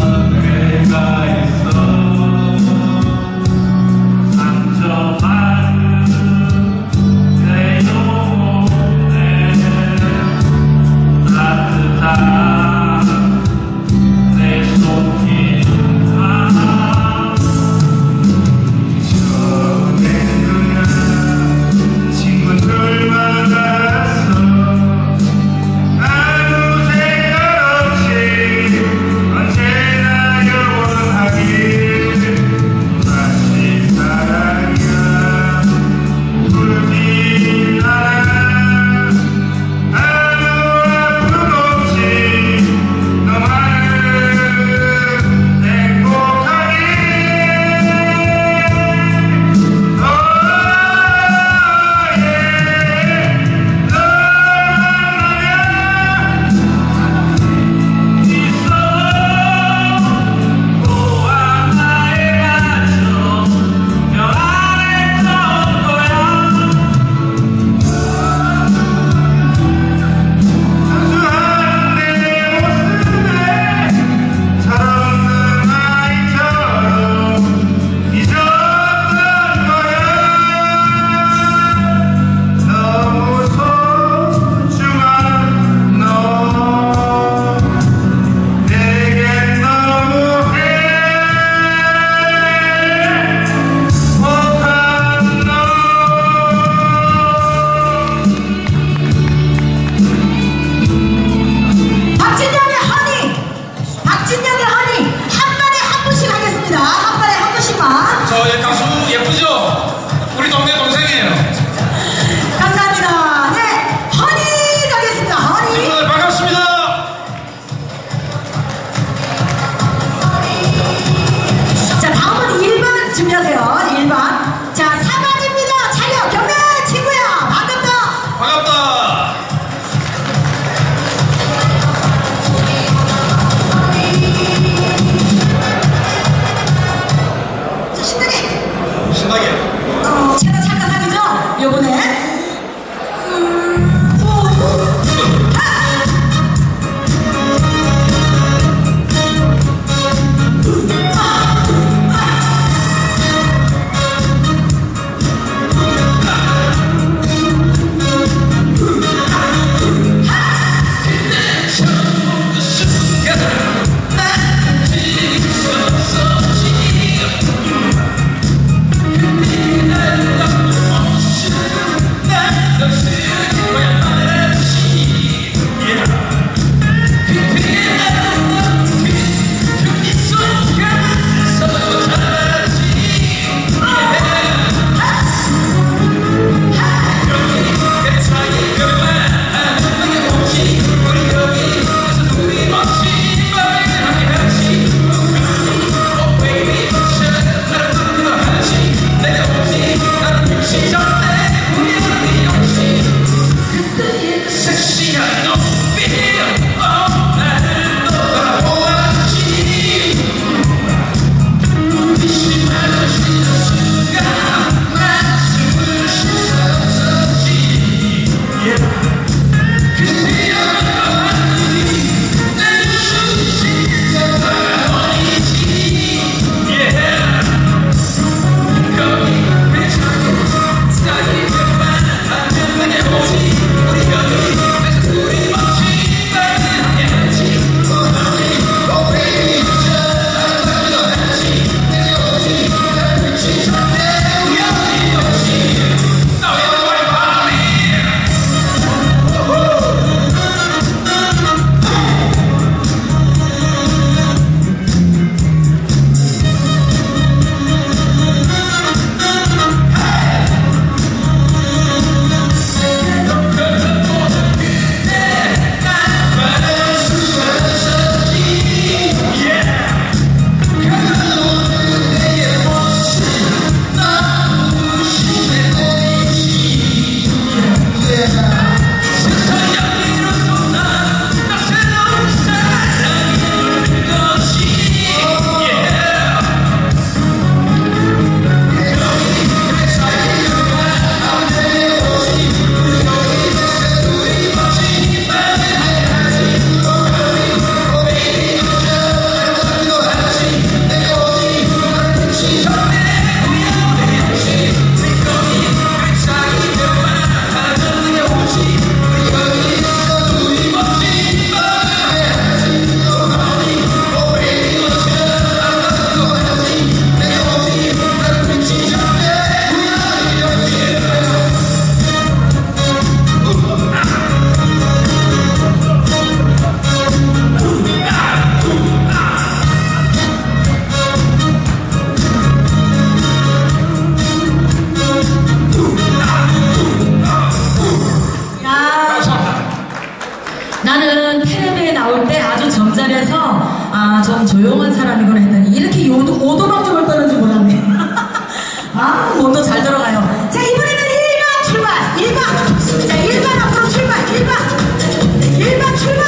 S9: 좀 조용한 사람이구나 했더니 이렇게 오도방정을 떠는 줄 몰랐네. 아, 몸도 잘 들어가요. 자, 이번에는 1번 출발! 1번! 자, 1번 앞으로 출발! 1번 출발!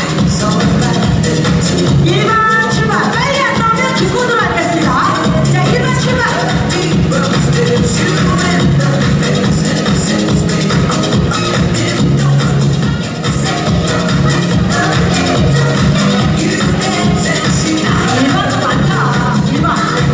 S9: 1번 출발! 빨리 안 나오면 기권으로 하겠습니다. 자, 1번 출발! 일반도 많다. 1번.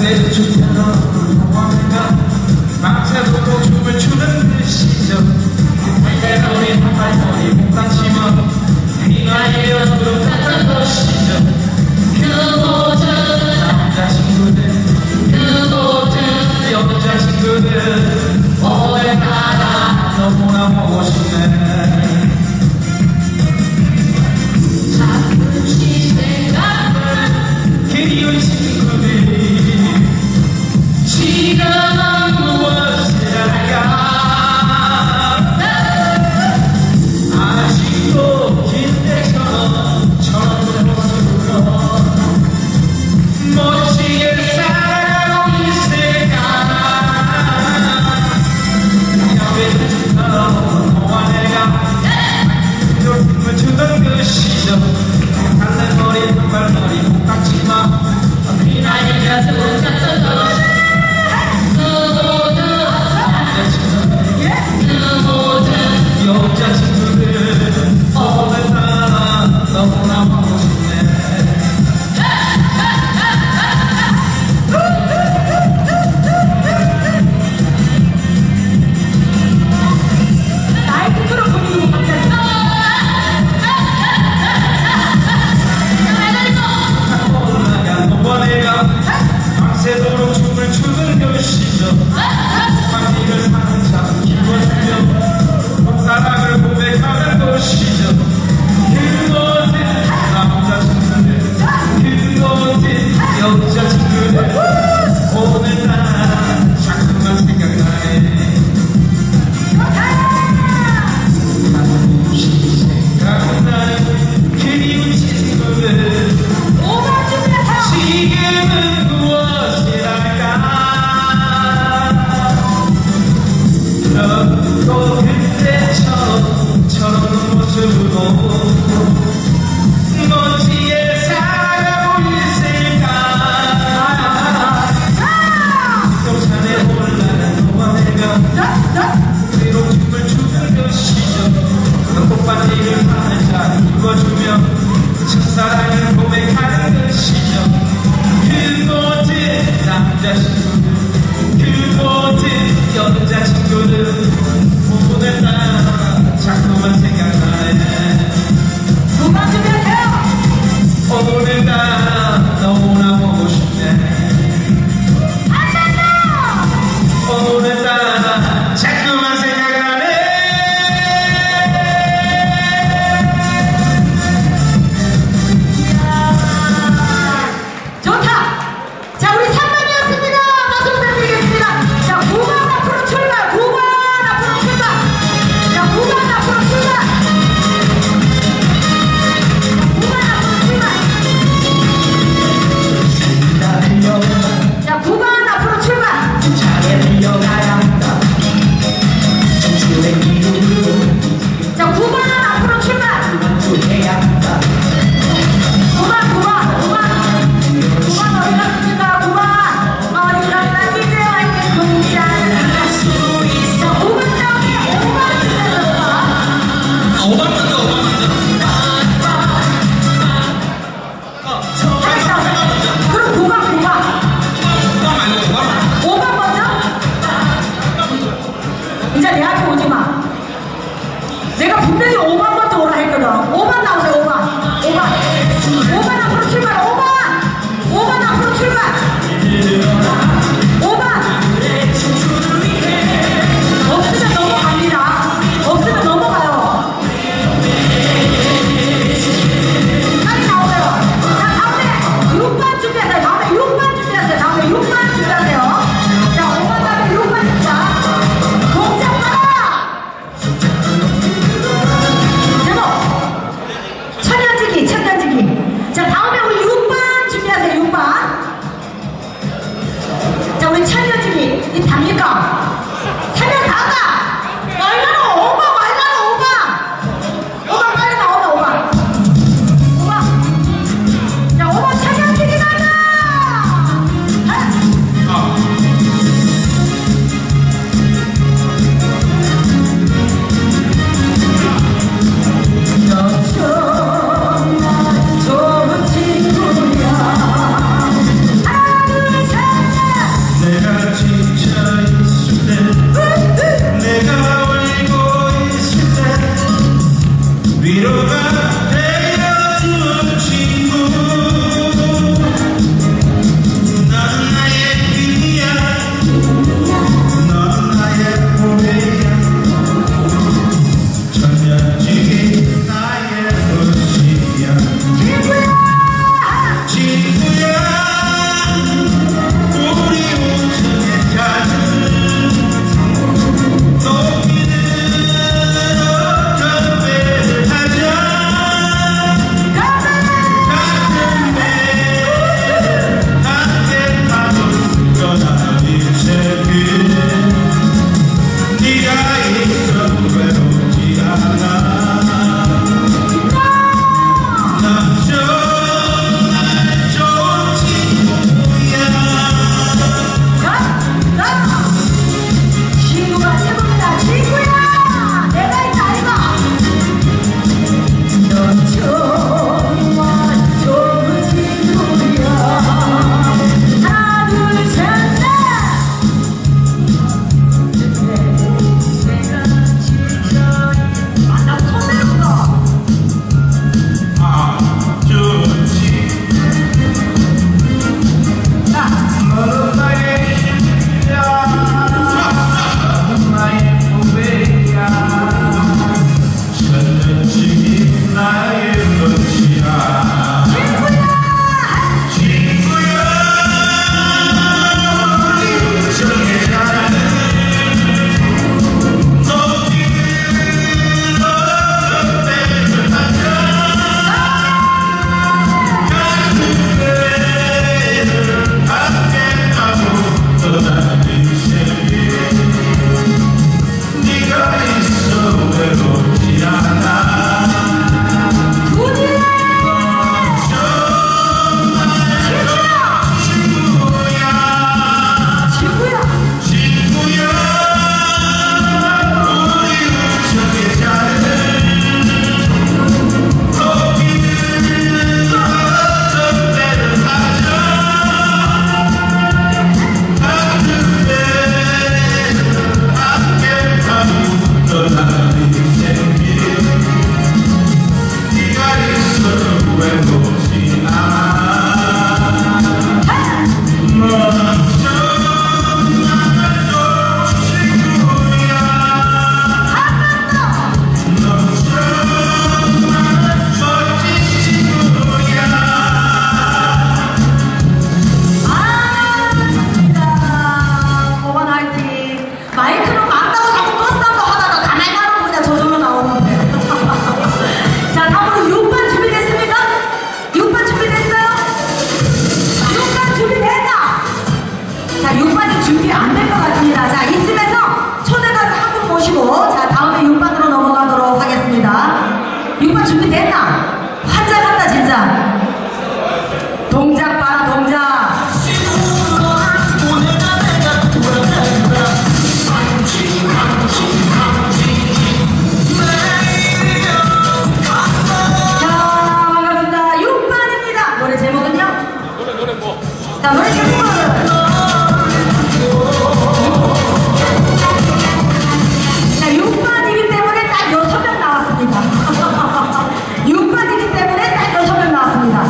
S3: 밤새도 춥다던 동안가 밤새도록 춤을 추는 그 시절 그때가 우리 한발머리 목단치며 휘날리며 부르던 그 시절 그곳은 남자 친구들 그곳은 여자 친구들 오늘따라 너무나 보고 싶네 가끔씩 생각을 그리운 친구들이 지금은 무엇을 할까 아직도 그때처럼 저런 모습으로 멋지게 살아가고 있을까 옆에 주처럼 너와 내가 춤을 추던 그 시절 달래머리 한발머리 목닥치마 휘날리며 춤췄던 여자 친구들 오늘따라 너무나 보고 싶네
S9: 나의 꿈으로 보내고 갑자기
S3: 올라간 너와 내가 밤새도록 춤을 추던 그 시절 밤이를 사는 자 기뻐주며 사랑을 고백하는 그 시절 그곳은 남자 친구들 그곳은 여자 친구들 오늘따라 자꾸만 생각나네 가끔씩 생각나는 그리운 친구들 지금은 무엇을 할까 또 그때처럼 저런 모습으로 멋지게 살아가고 있을까 또 산에 올라간 너와 내가 그리로 춤을 추던 그 시절 꽃반지를 하는 자 입어주며 첫사랑을 고백하는 그 시절 그곳은 남자 친구들 그곳은 여자 친구들 오늘따라 자꾸만 생각나네
S9: 누가 준비하세요?
S3: 오늘따라 너무나 보고 싶네 오늘따라 자꾸만 생각나네
S9: 좋다. 자, 우리 3번이었습니다. 박수 부탁드리겠습니다. 자, 9번 앞으로 출발. 9번 앞으로 출발. 자, 9번 앞으로 출발. 9번 앞으로 출발. 자, 9번 앞으로 출발.
S3: 차례를 이어가야 한다 청춘의 기운으로
S9: 자, 9번 앞으로 출발.
S3: 해야 한다
S9: 9번 어디 갔습니까? 9번 어디 갔나? 이제 완전 공장. 자, 5번 정리. 5번 주세요.
S3: 5번 먼저 5번 먼저
S9: 그럼 9번
S3: 말고
S9: 5번 먼저? 이제 내 앞에 오지 마. 내가 분명히 5번 먼저 오라 했거든. 5번 나오세요, 5번. 5번 앞으로 출발, 5번! 5번 앞으로 출발! 5번! 없으면 넘어갑니다. 없으면 넘어가요. 빨리 나오세요. 자, 다음에 6번 준비하세요. 다음에 6번 준비하세요. 다음에 6번 준비하세요. 자, 5번 다음에 6번 준비하세요. 동작 따라! 제목! 천연지기, 천연지기. 자, 다음에 우리 6번 준비하세요. 6번. 자, 우리 천연지기. 이 답니까? 사면 다가! 얼마나 5번, 얼마나 5번! 5번 빨리 나온다, 5번. 5번. 자, 5번 천연지기 나가! 좋은 친구야. 하나, 둘, 셋, 넷. 준비 안 된 것 같습니다. 자, 이쯤에서 초대가수 한 분 모시고 자, 다음에 6반으로 넘어가도록 하겠습니다. 6반 준비됐나? 환장한다 진짜. 동작 봐라 동작. 자, 노래 제목은 자, 6반이기 때문에 딱 6명 나왔습니다. 6반이기 때문에 딱 6명 나왔습니다.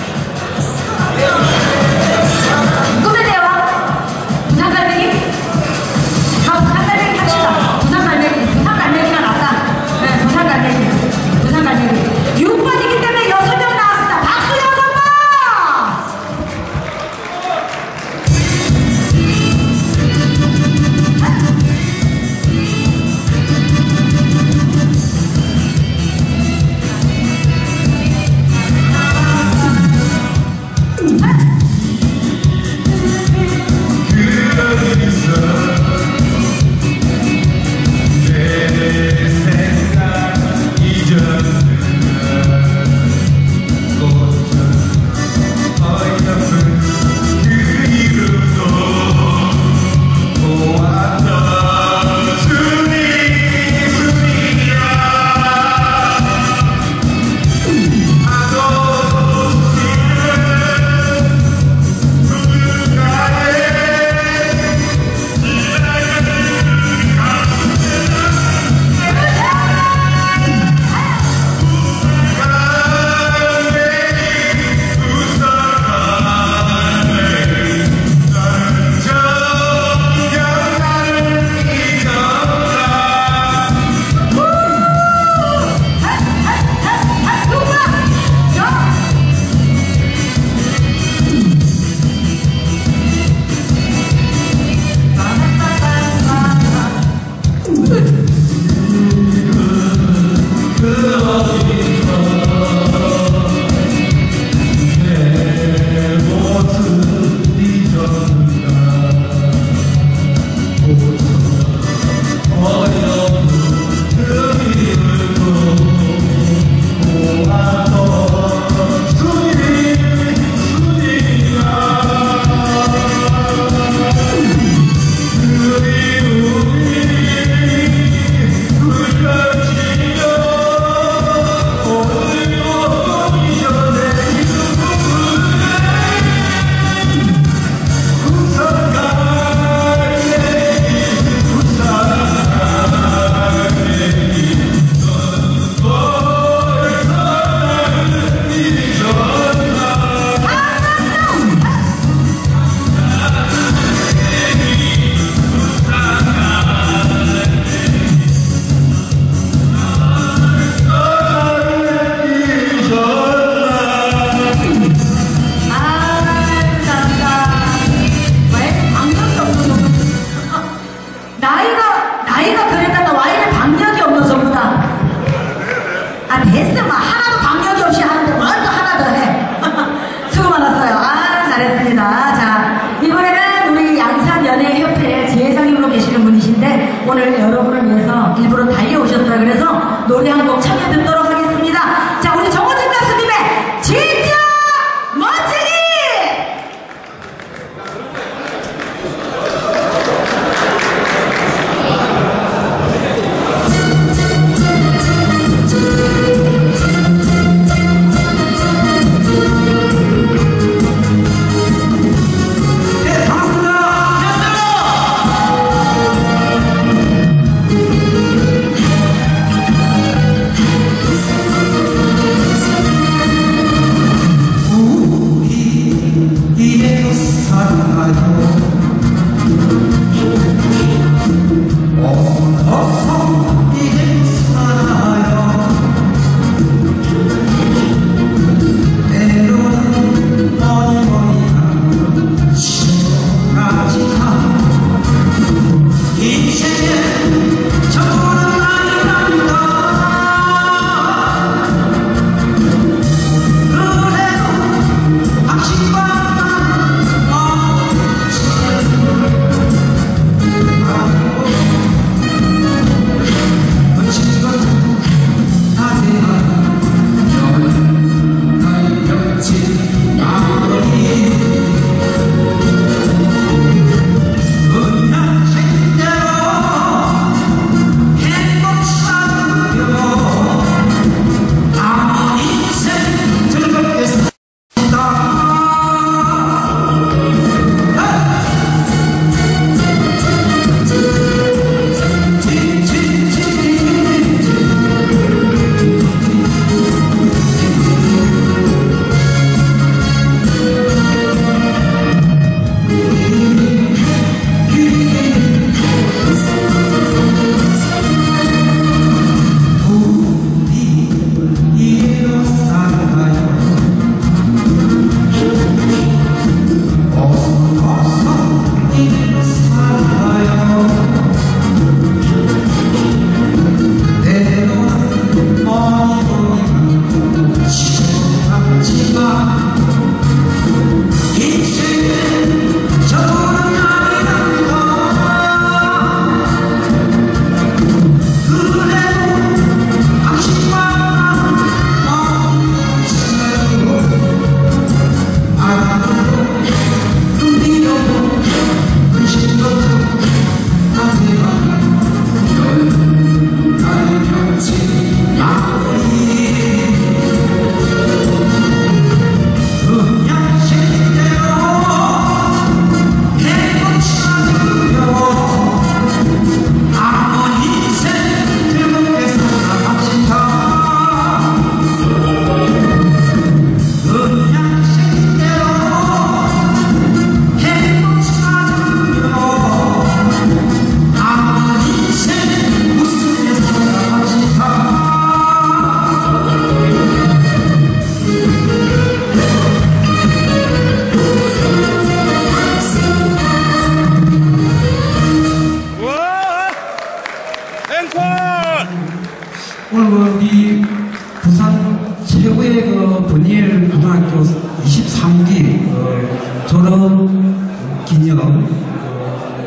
S9: 꿈의 대화 부산갈매기? 부산갈매기 합시다. 부산갈매기가 낫다. 네, 부산갈매기 6반이기 때문에 6명 나왔습니다. 박수 6번! 오늘 여러분을 위해서 일부러 달려오셨어요. 그래서 노래 한 곡 청해 듣도록 하겠습니다. 자, 우리 정호진 가수님의 진짜 멋지기!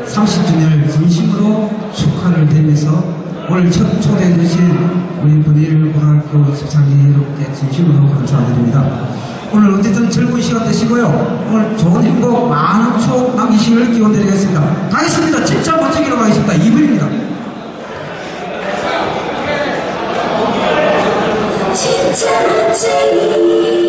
S10: 30주년을 진심으로 축하를 드리면서 오늘 첫 초대해 주신 우리 분일고등학교 13기 여러분께 진심으로 감사드립니다. 오늘 어쨌든 즐거운 시간 되시고요. 오늘 좋은 행복 많은 추억 남기시길 기원드리겠습니다. 가겠습니다. 진짜 멋지기로 가겠습니다. 2부입니다.
S11: 진짜 멋지기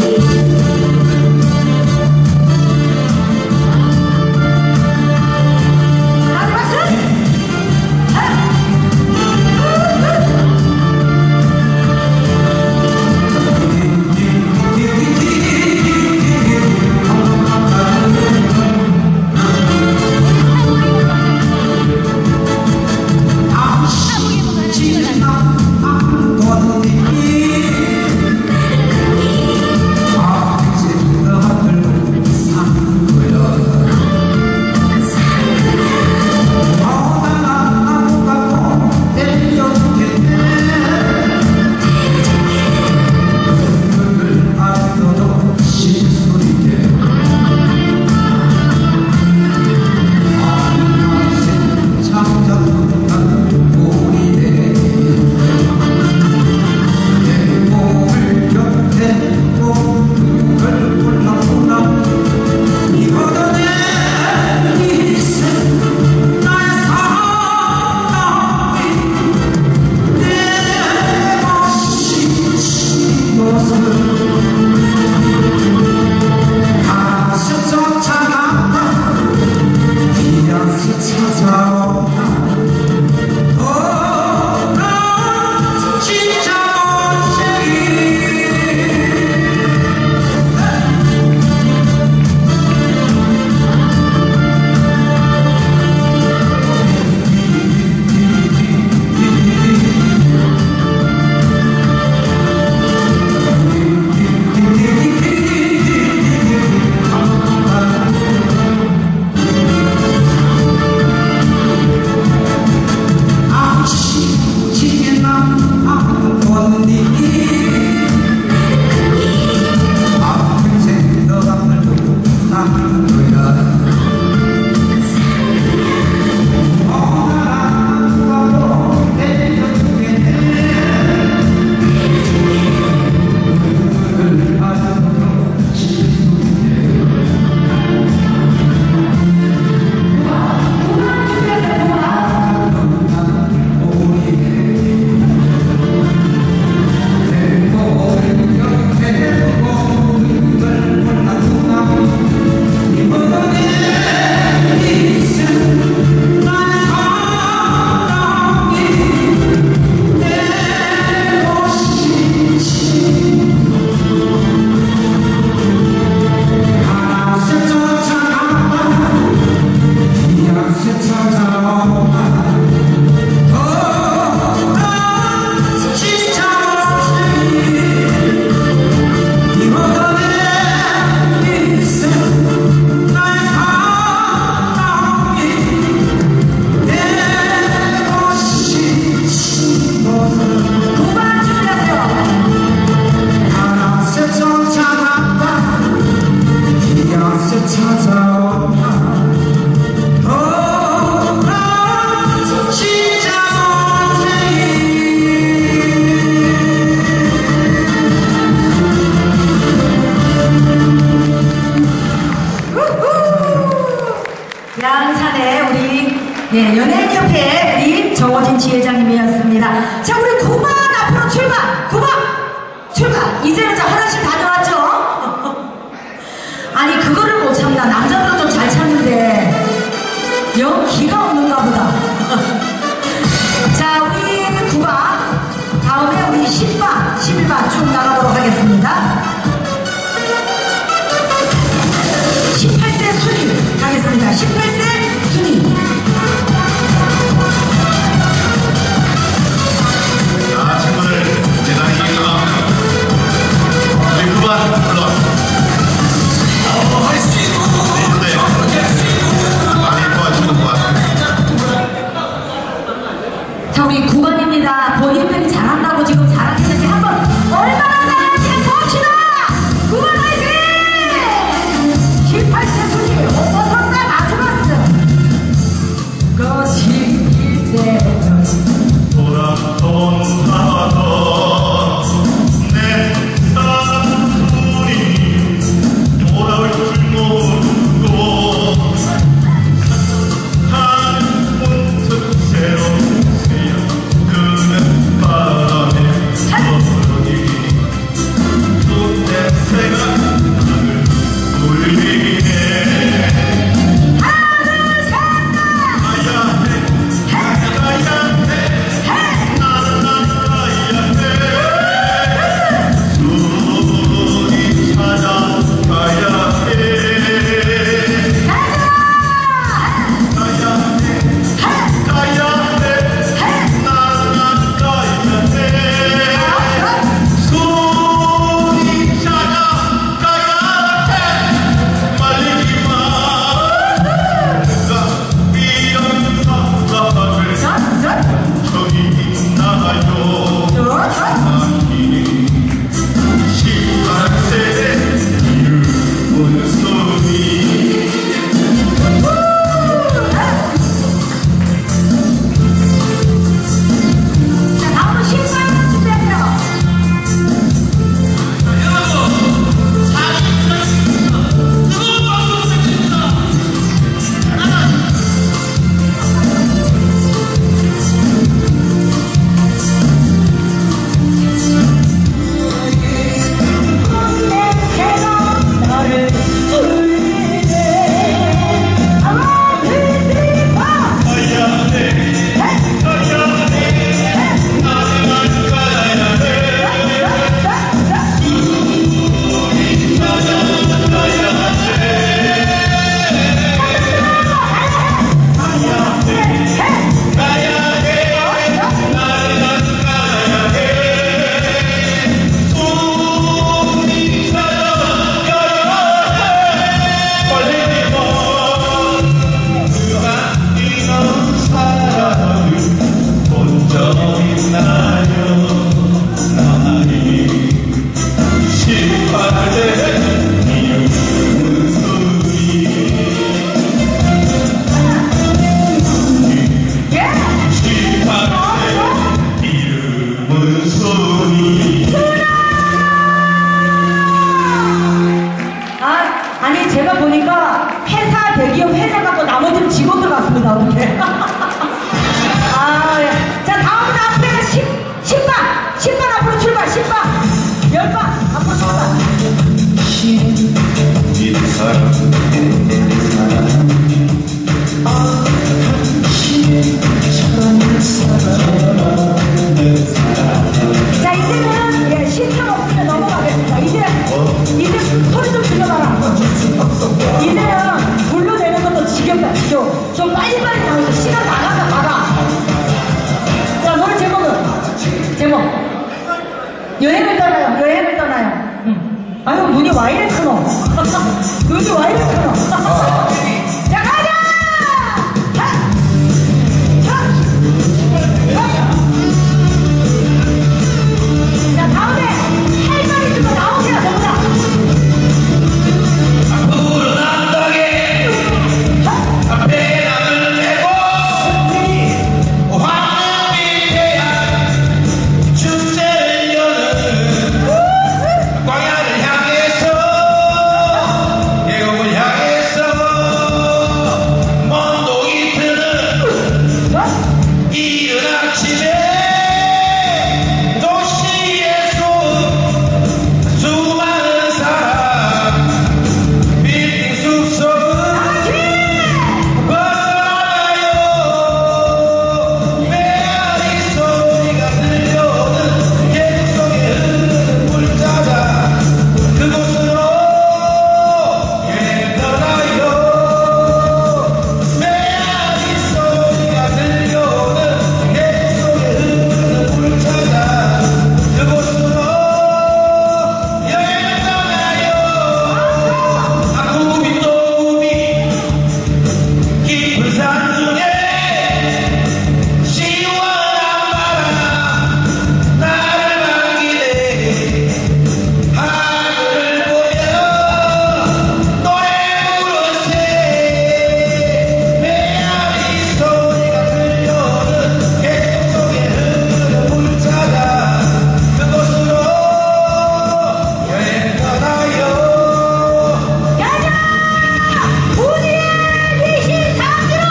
S9: 연예인협회 우리 정호진 지회장님이었습니다. 자, 우리 9번 앞으로 출발! 9번! 출발! 이제는 자 화장실 다녀왔죠? 아니 그거를 못 참나. 남자들은 좀 잘 참는데 영 기가 없는가 보다. 자, 우리 9번 다음에 우리 10번 11번 쭉 나가도록 하겠습니다. 18세 순위 가겠습니다. 18세 순위.
S5: 자, 친구들 대단히 감사합니다. 우리 9번 불러왔습니다. 네, 많이 도와주는 것 같습니다.
S9: 여행을 떠나요. 여행을 떠나요. 아유, 눈이 와 이래 크노. 눈이 와 이래 크노. 자, 가자! 자, 가운데 할 말이 있으면 나오세요, 전부 다.
S3: 푸른 언덕에 배낭을 메고 황금 밑에 축제를 여는 광야를 향해서 계곡을 향해서 먼 동이 트는 이른 아침에 도시에서 수많은 사람 빌딩 숲속은 벗어나요. 메아리 소리가 들려오는 계곡 속에 흐르는 물 찾아 그곳으로 여행을 떠나요. 메아리 소리가 들려오는 계곡 속에 흐르는 물 찾아 그곳으로 여행을 떠나요. 구비 또 구비 깊은 산 중에 시원한 바람 나를 반기네. 하늘을 보며 노래 부르세. 메아리 소리가 들려오는 계곡 속에 흐르는 물 찾아 그곳으로 여행 떠나요.
S9: 우리의 귀신 상주로!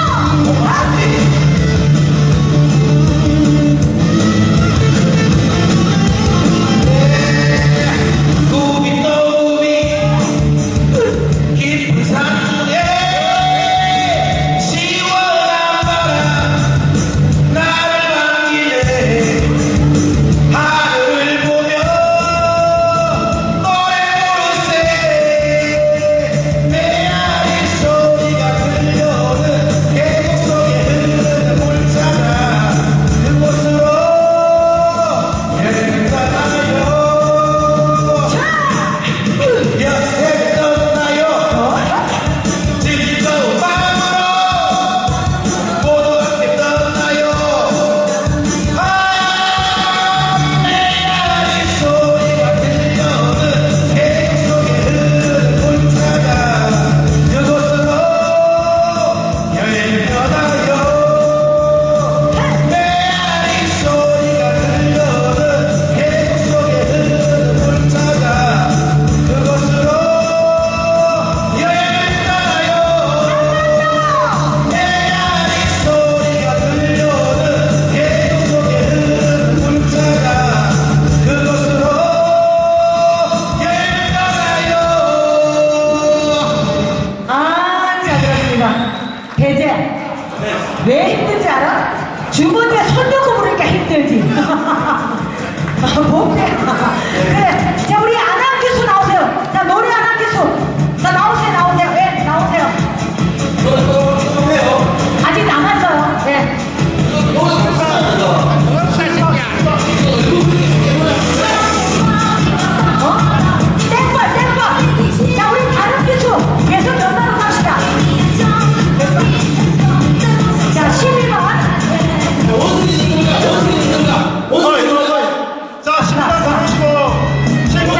S3: 구비 또 구비 깊은 산 중에 시원한 바람 나를 반기네. 하늘을 보며 노래 부르세. 메아리 소리가 들려오는 계곡 속에 흐르는 물 찾아 그곳으로 여행 떠나요. 여행 떠나요. 즐거운 마음으로 모두 함께 떠나요. 메아리 소리가 들려오는 계곡 속에 흐르는 물 찾아 그곳으로 여행 떠나요. 메아리 소리가 들려오는 계곡 속에 흐르는 물 찾아 그곳으로 여행을 떠나요. 메아리 소리가 들려오는 계곡 속에 흐르는 물 찾아 그곳으로 여행을 떠나요.
S9: 아, 자, 그렇습니다. 대제. 왜 힘든지 알아? 주머니에 손 넣고 부르니까 힘들지. 뭔데? 그래. 자, 우리 안한기수 나오세요. 자, 노래 안한기수. 자, 나오세요, 나오세요. 예, 나오세요. 아직 남았어요. 예. 땡벌, 땡벌. 자, 우리 다른 기수. 계속 연달아 갑시다. 자, 12번.
S6: 자, 10단 35, 7번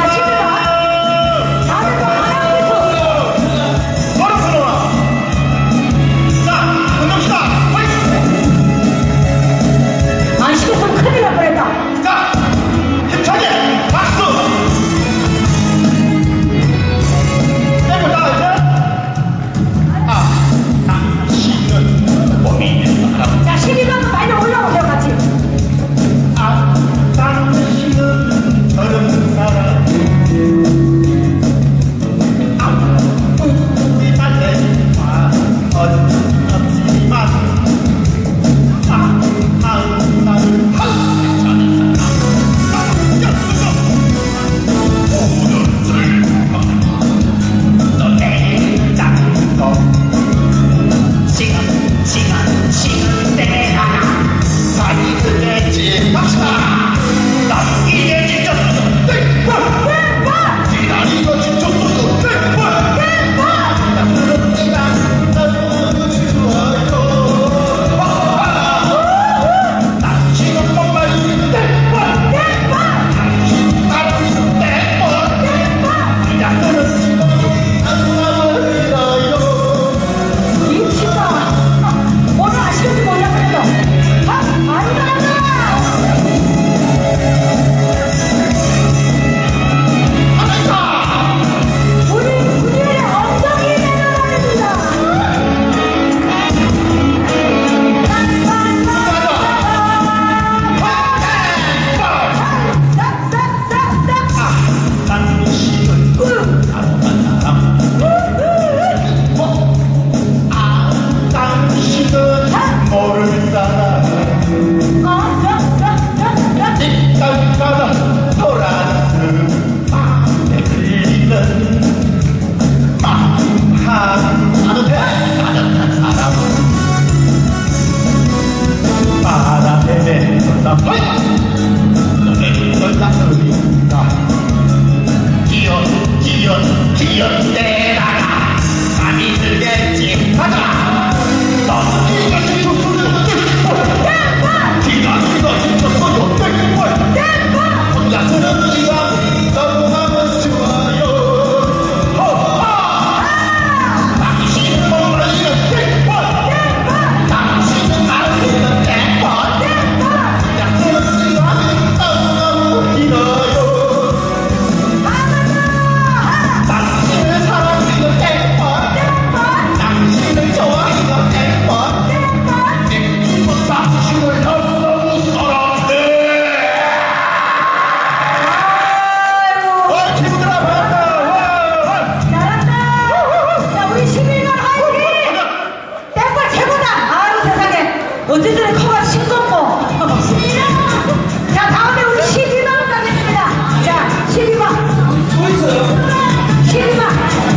S9: 세상에. 어쨌든 커가 싱겁고. 자, 다음에 우리 12번 가겠습니다. 자, 12번. 12번.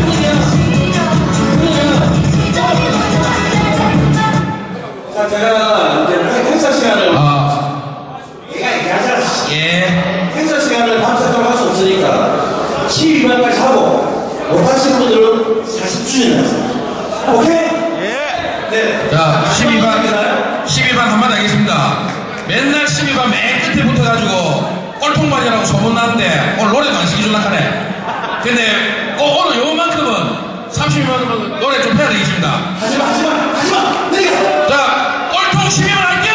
S2: 자, 제가 이제 행사 시간을 내가 얘기하잖아.
S7: 예.
S2: 행사 시간을 밤새도록 할 수 없으니까 12번까지 하고 못하시는 분들은 40주년 하세요. 오케이? 네.
S7: 자, 12반 한마디 하겠습니다. 맨날 12반 맨 끝에 붙어가지고 꼴통반이라고 소문났는데 오늘 노래도 안 시켜줄라 하네. 근데 오늘 요만큼은 32만 노래 좀 해야 되겠습니다.
S2: 하지마! 내가!
S7: 자, 꼴통 12만 할게!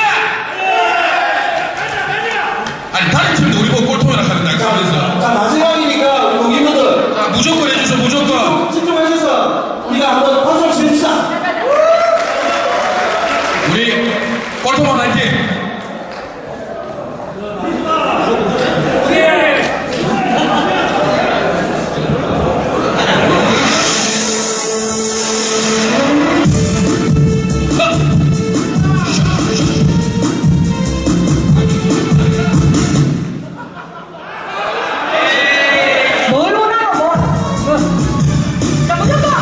S7: 아니, 다른 팀도 우리 보고 꼴통이라 하는데, 그래서.
S2: 자, 마지막이니까 우리 동기분들
S7: 자, 무조건 해주세요, 무조건.
S2: 집중해주셔서 우리가 한번 박수 한번 칩시다.
S7: 우리 꼴통만 할게.
S9: 뭘 원하노, 뭘. 자, 무조건.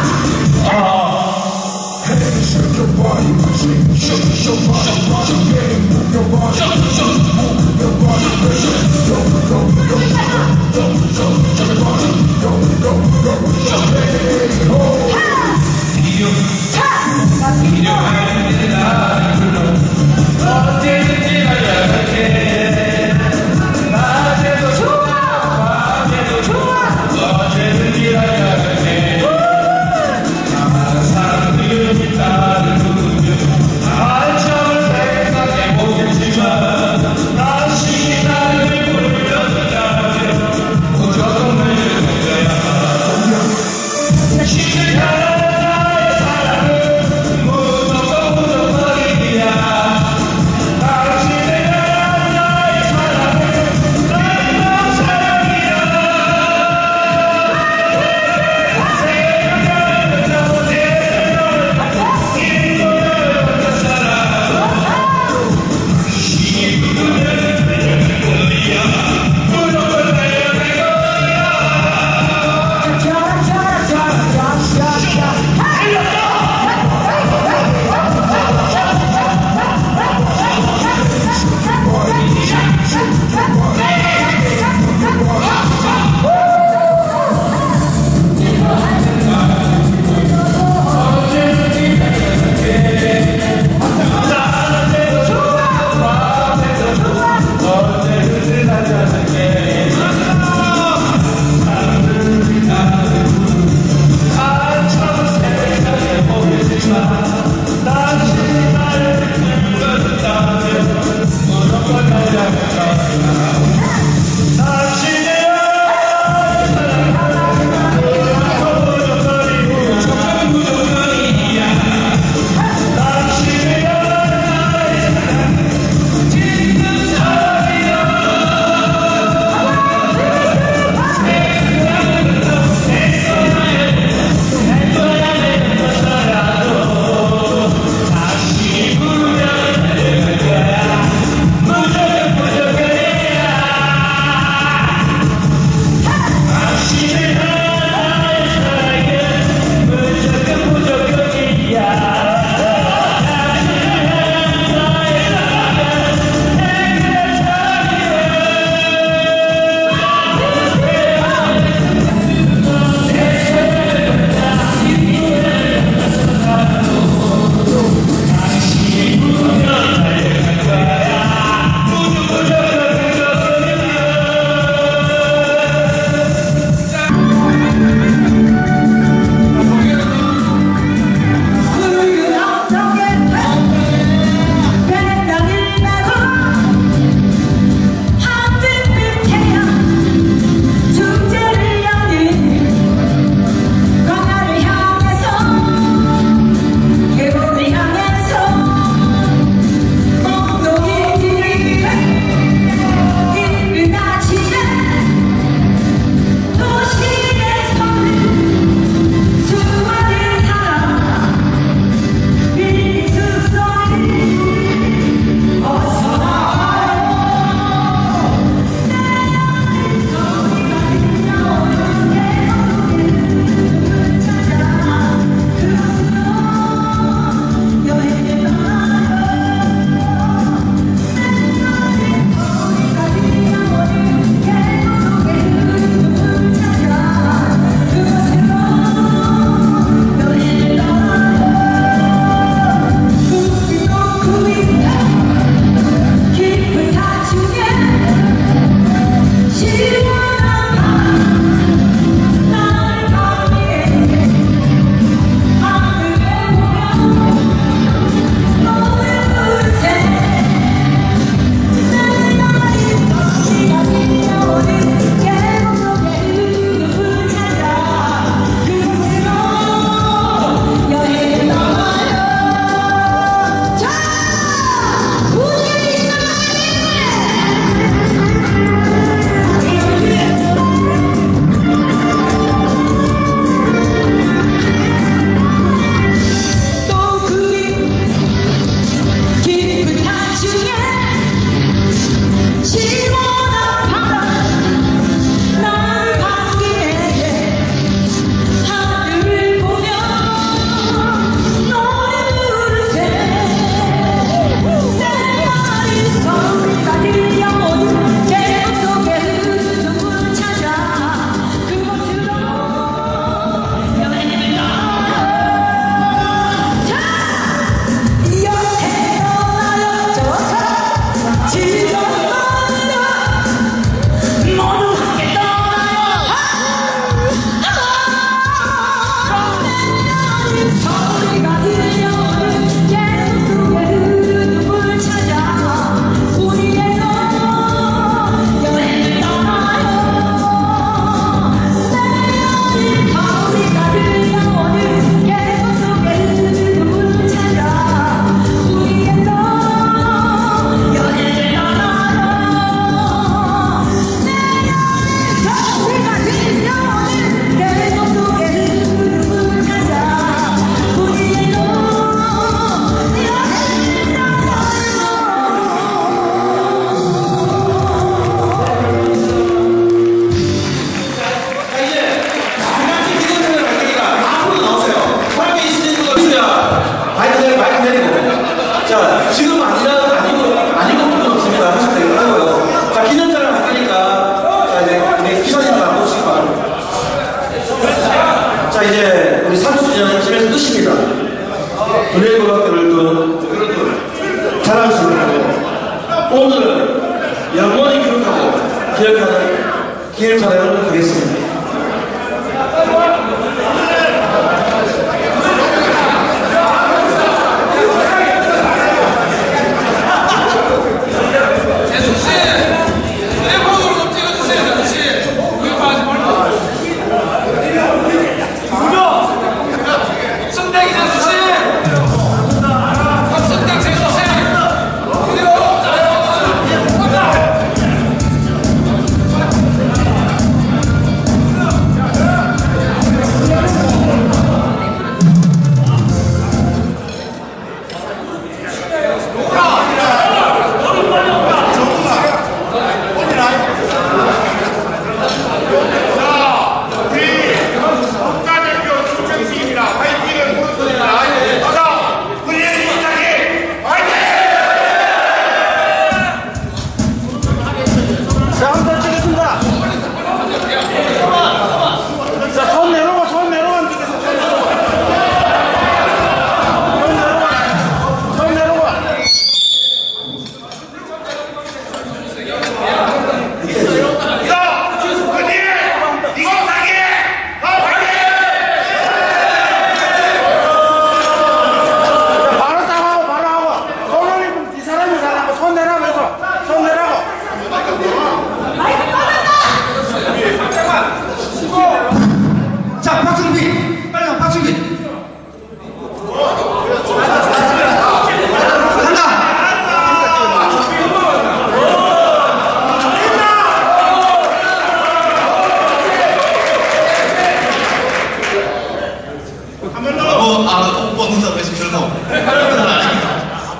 S3: 시작하는 나의 사랑은 무조건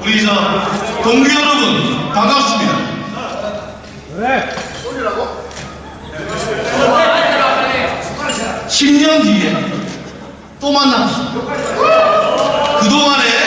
S12: 우리 저 동기 여러분 반갑습니다. 왜? 10년 뒤에 또 만납시다. 그동안에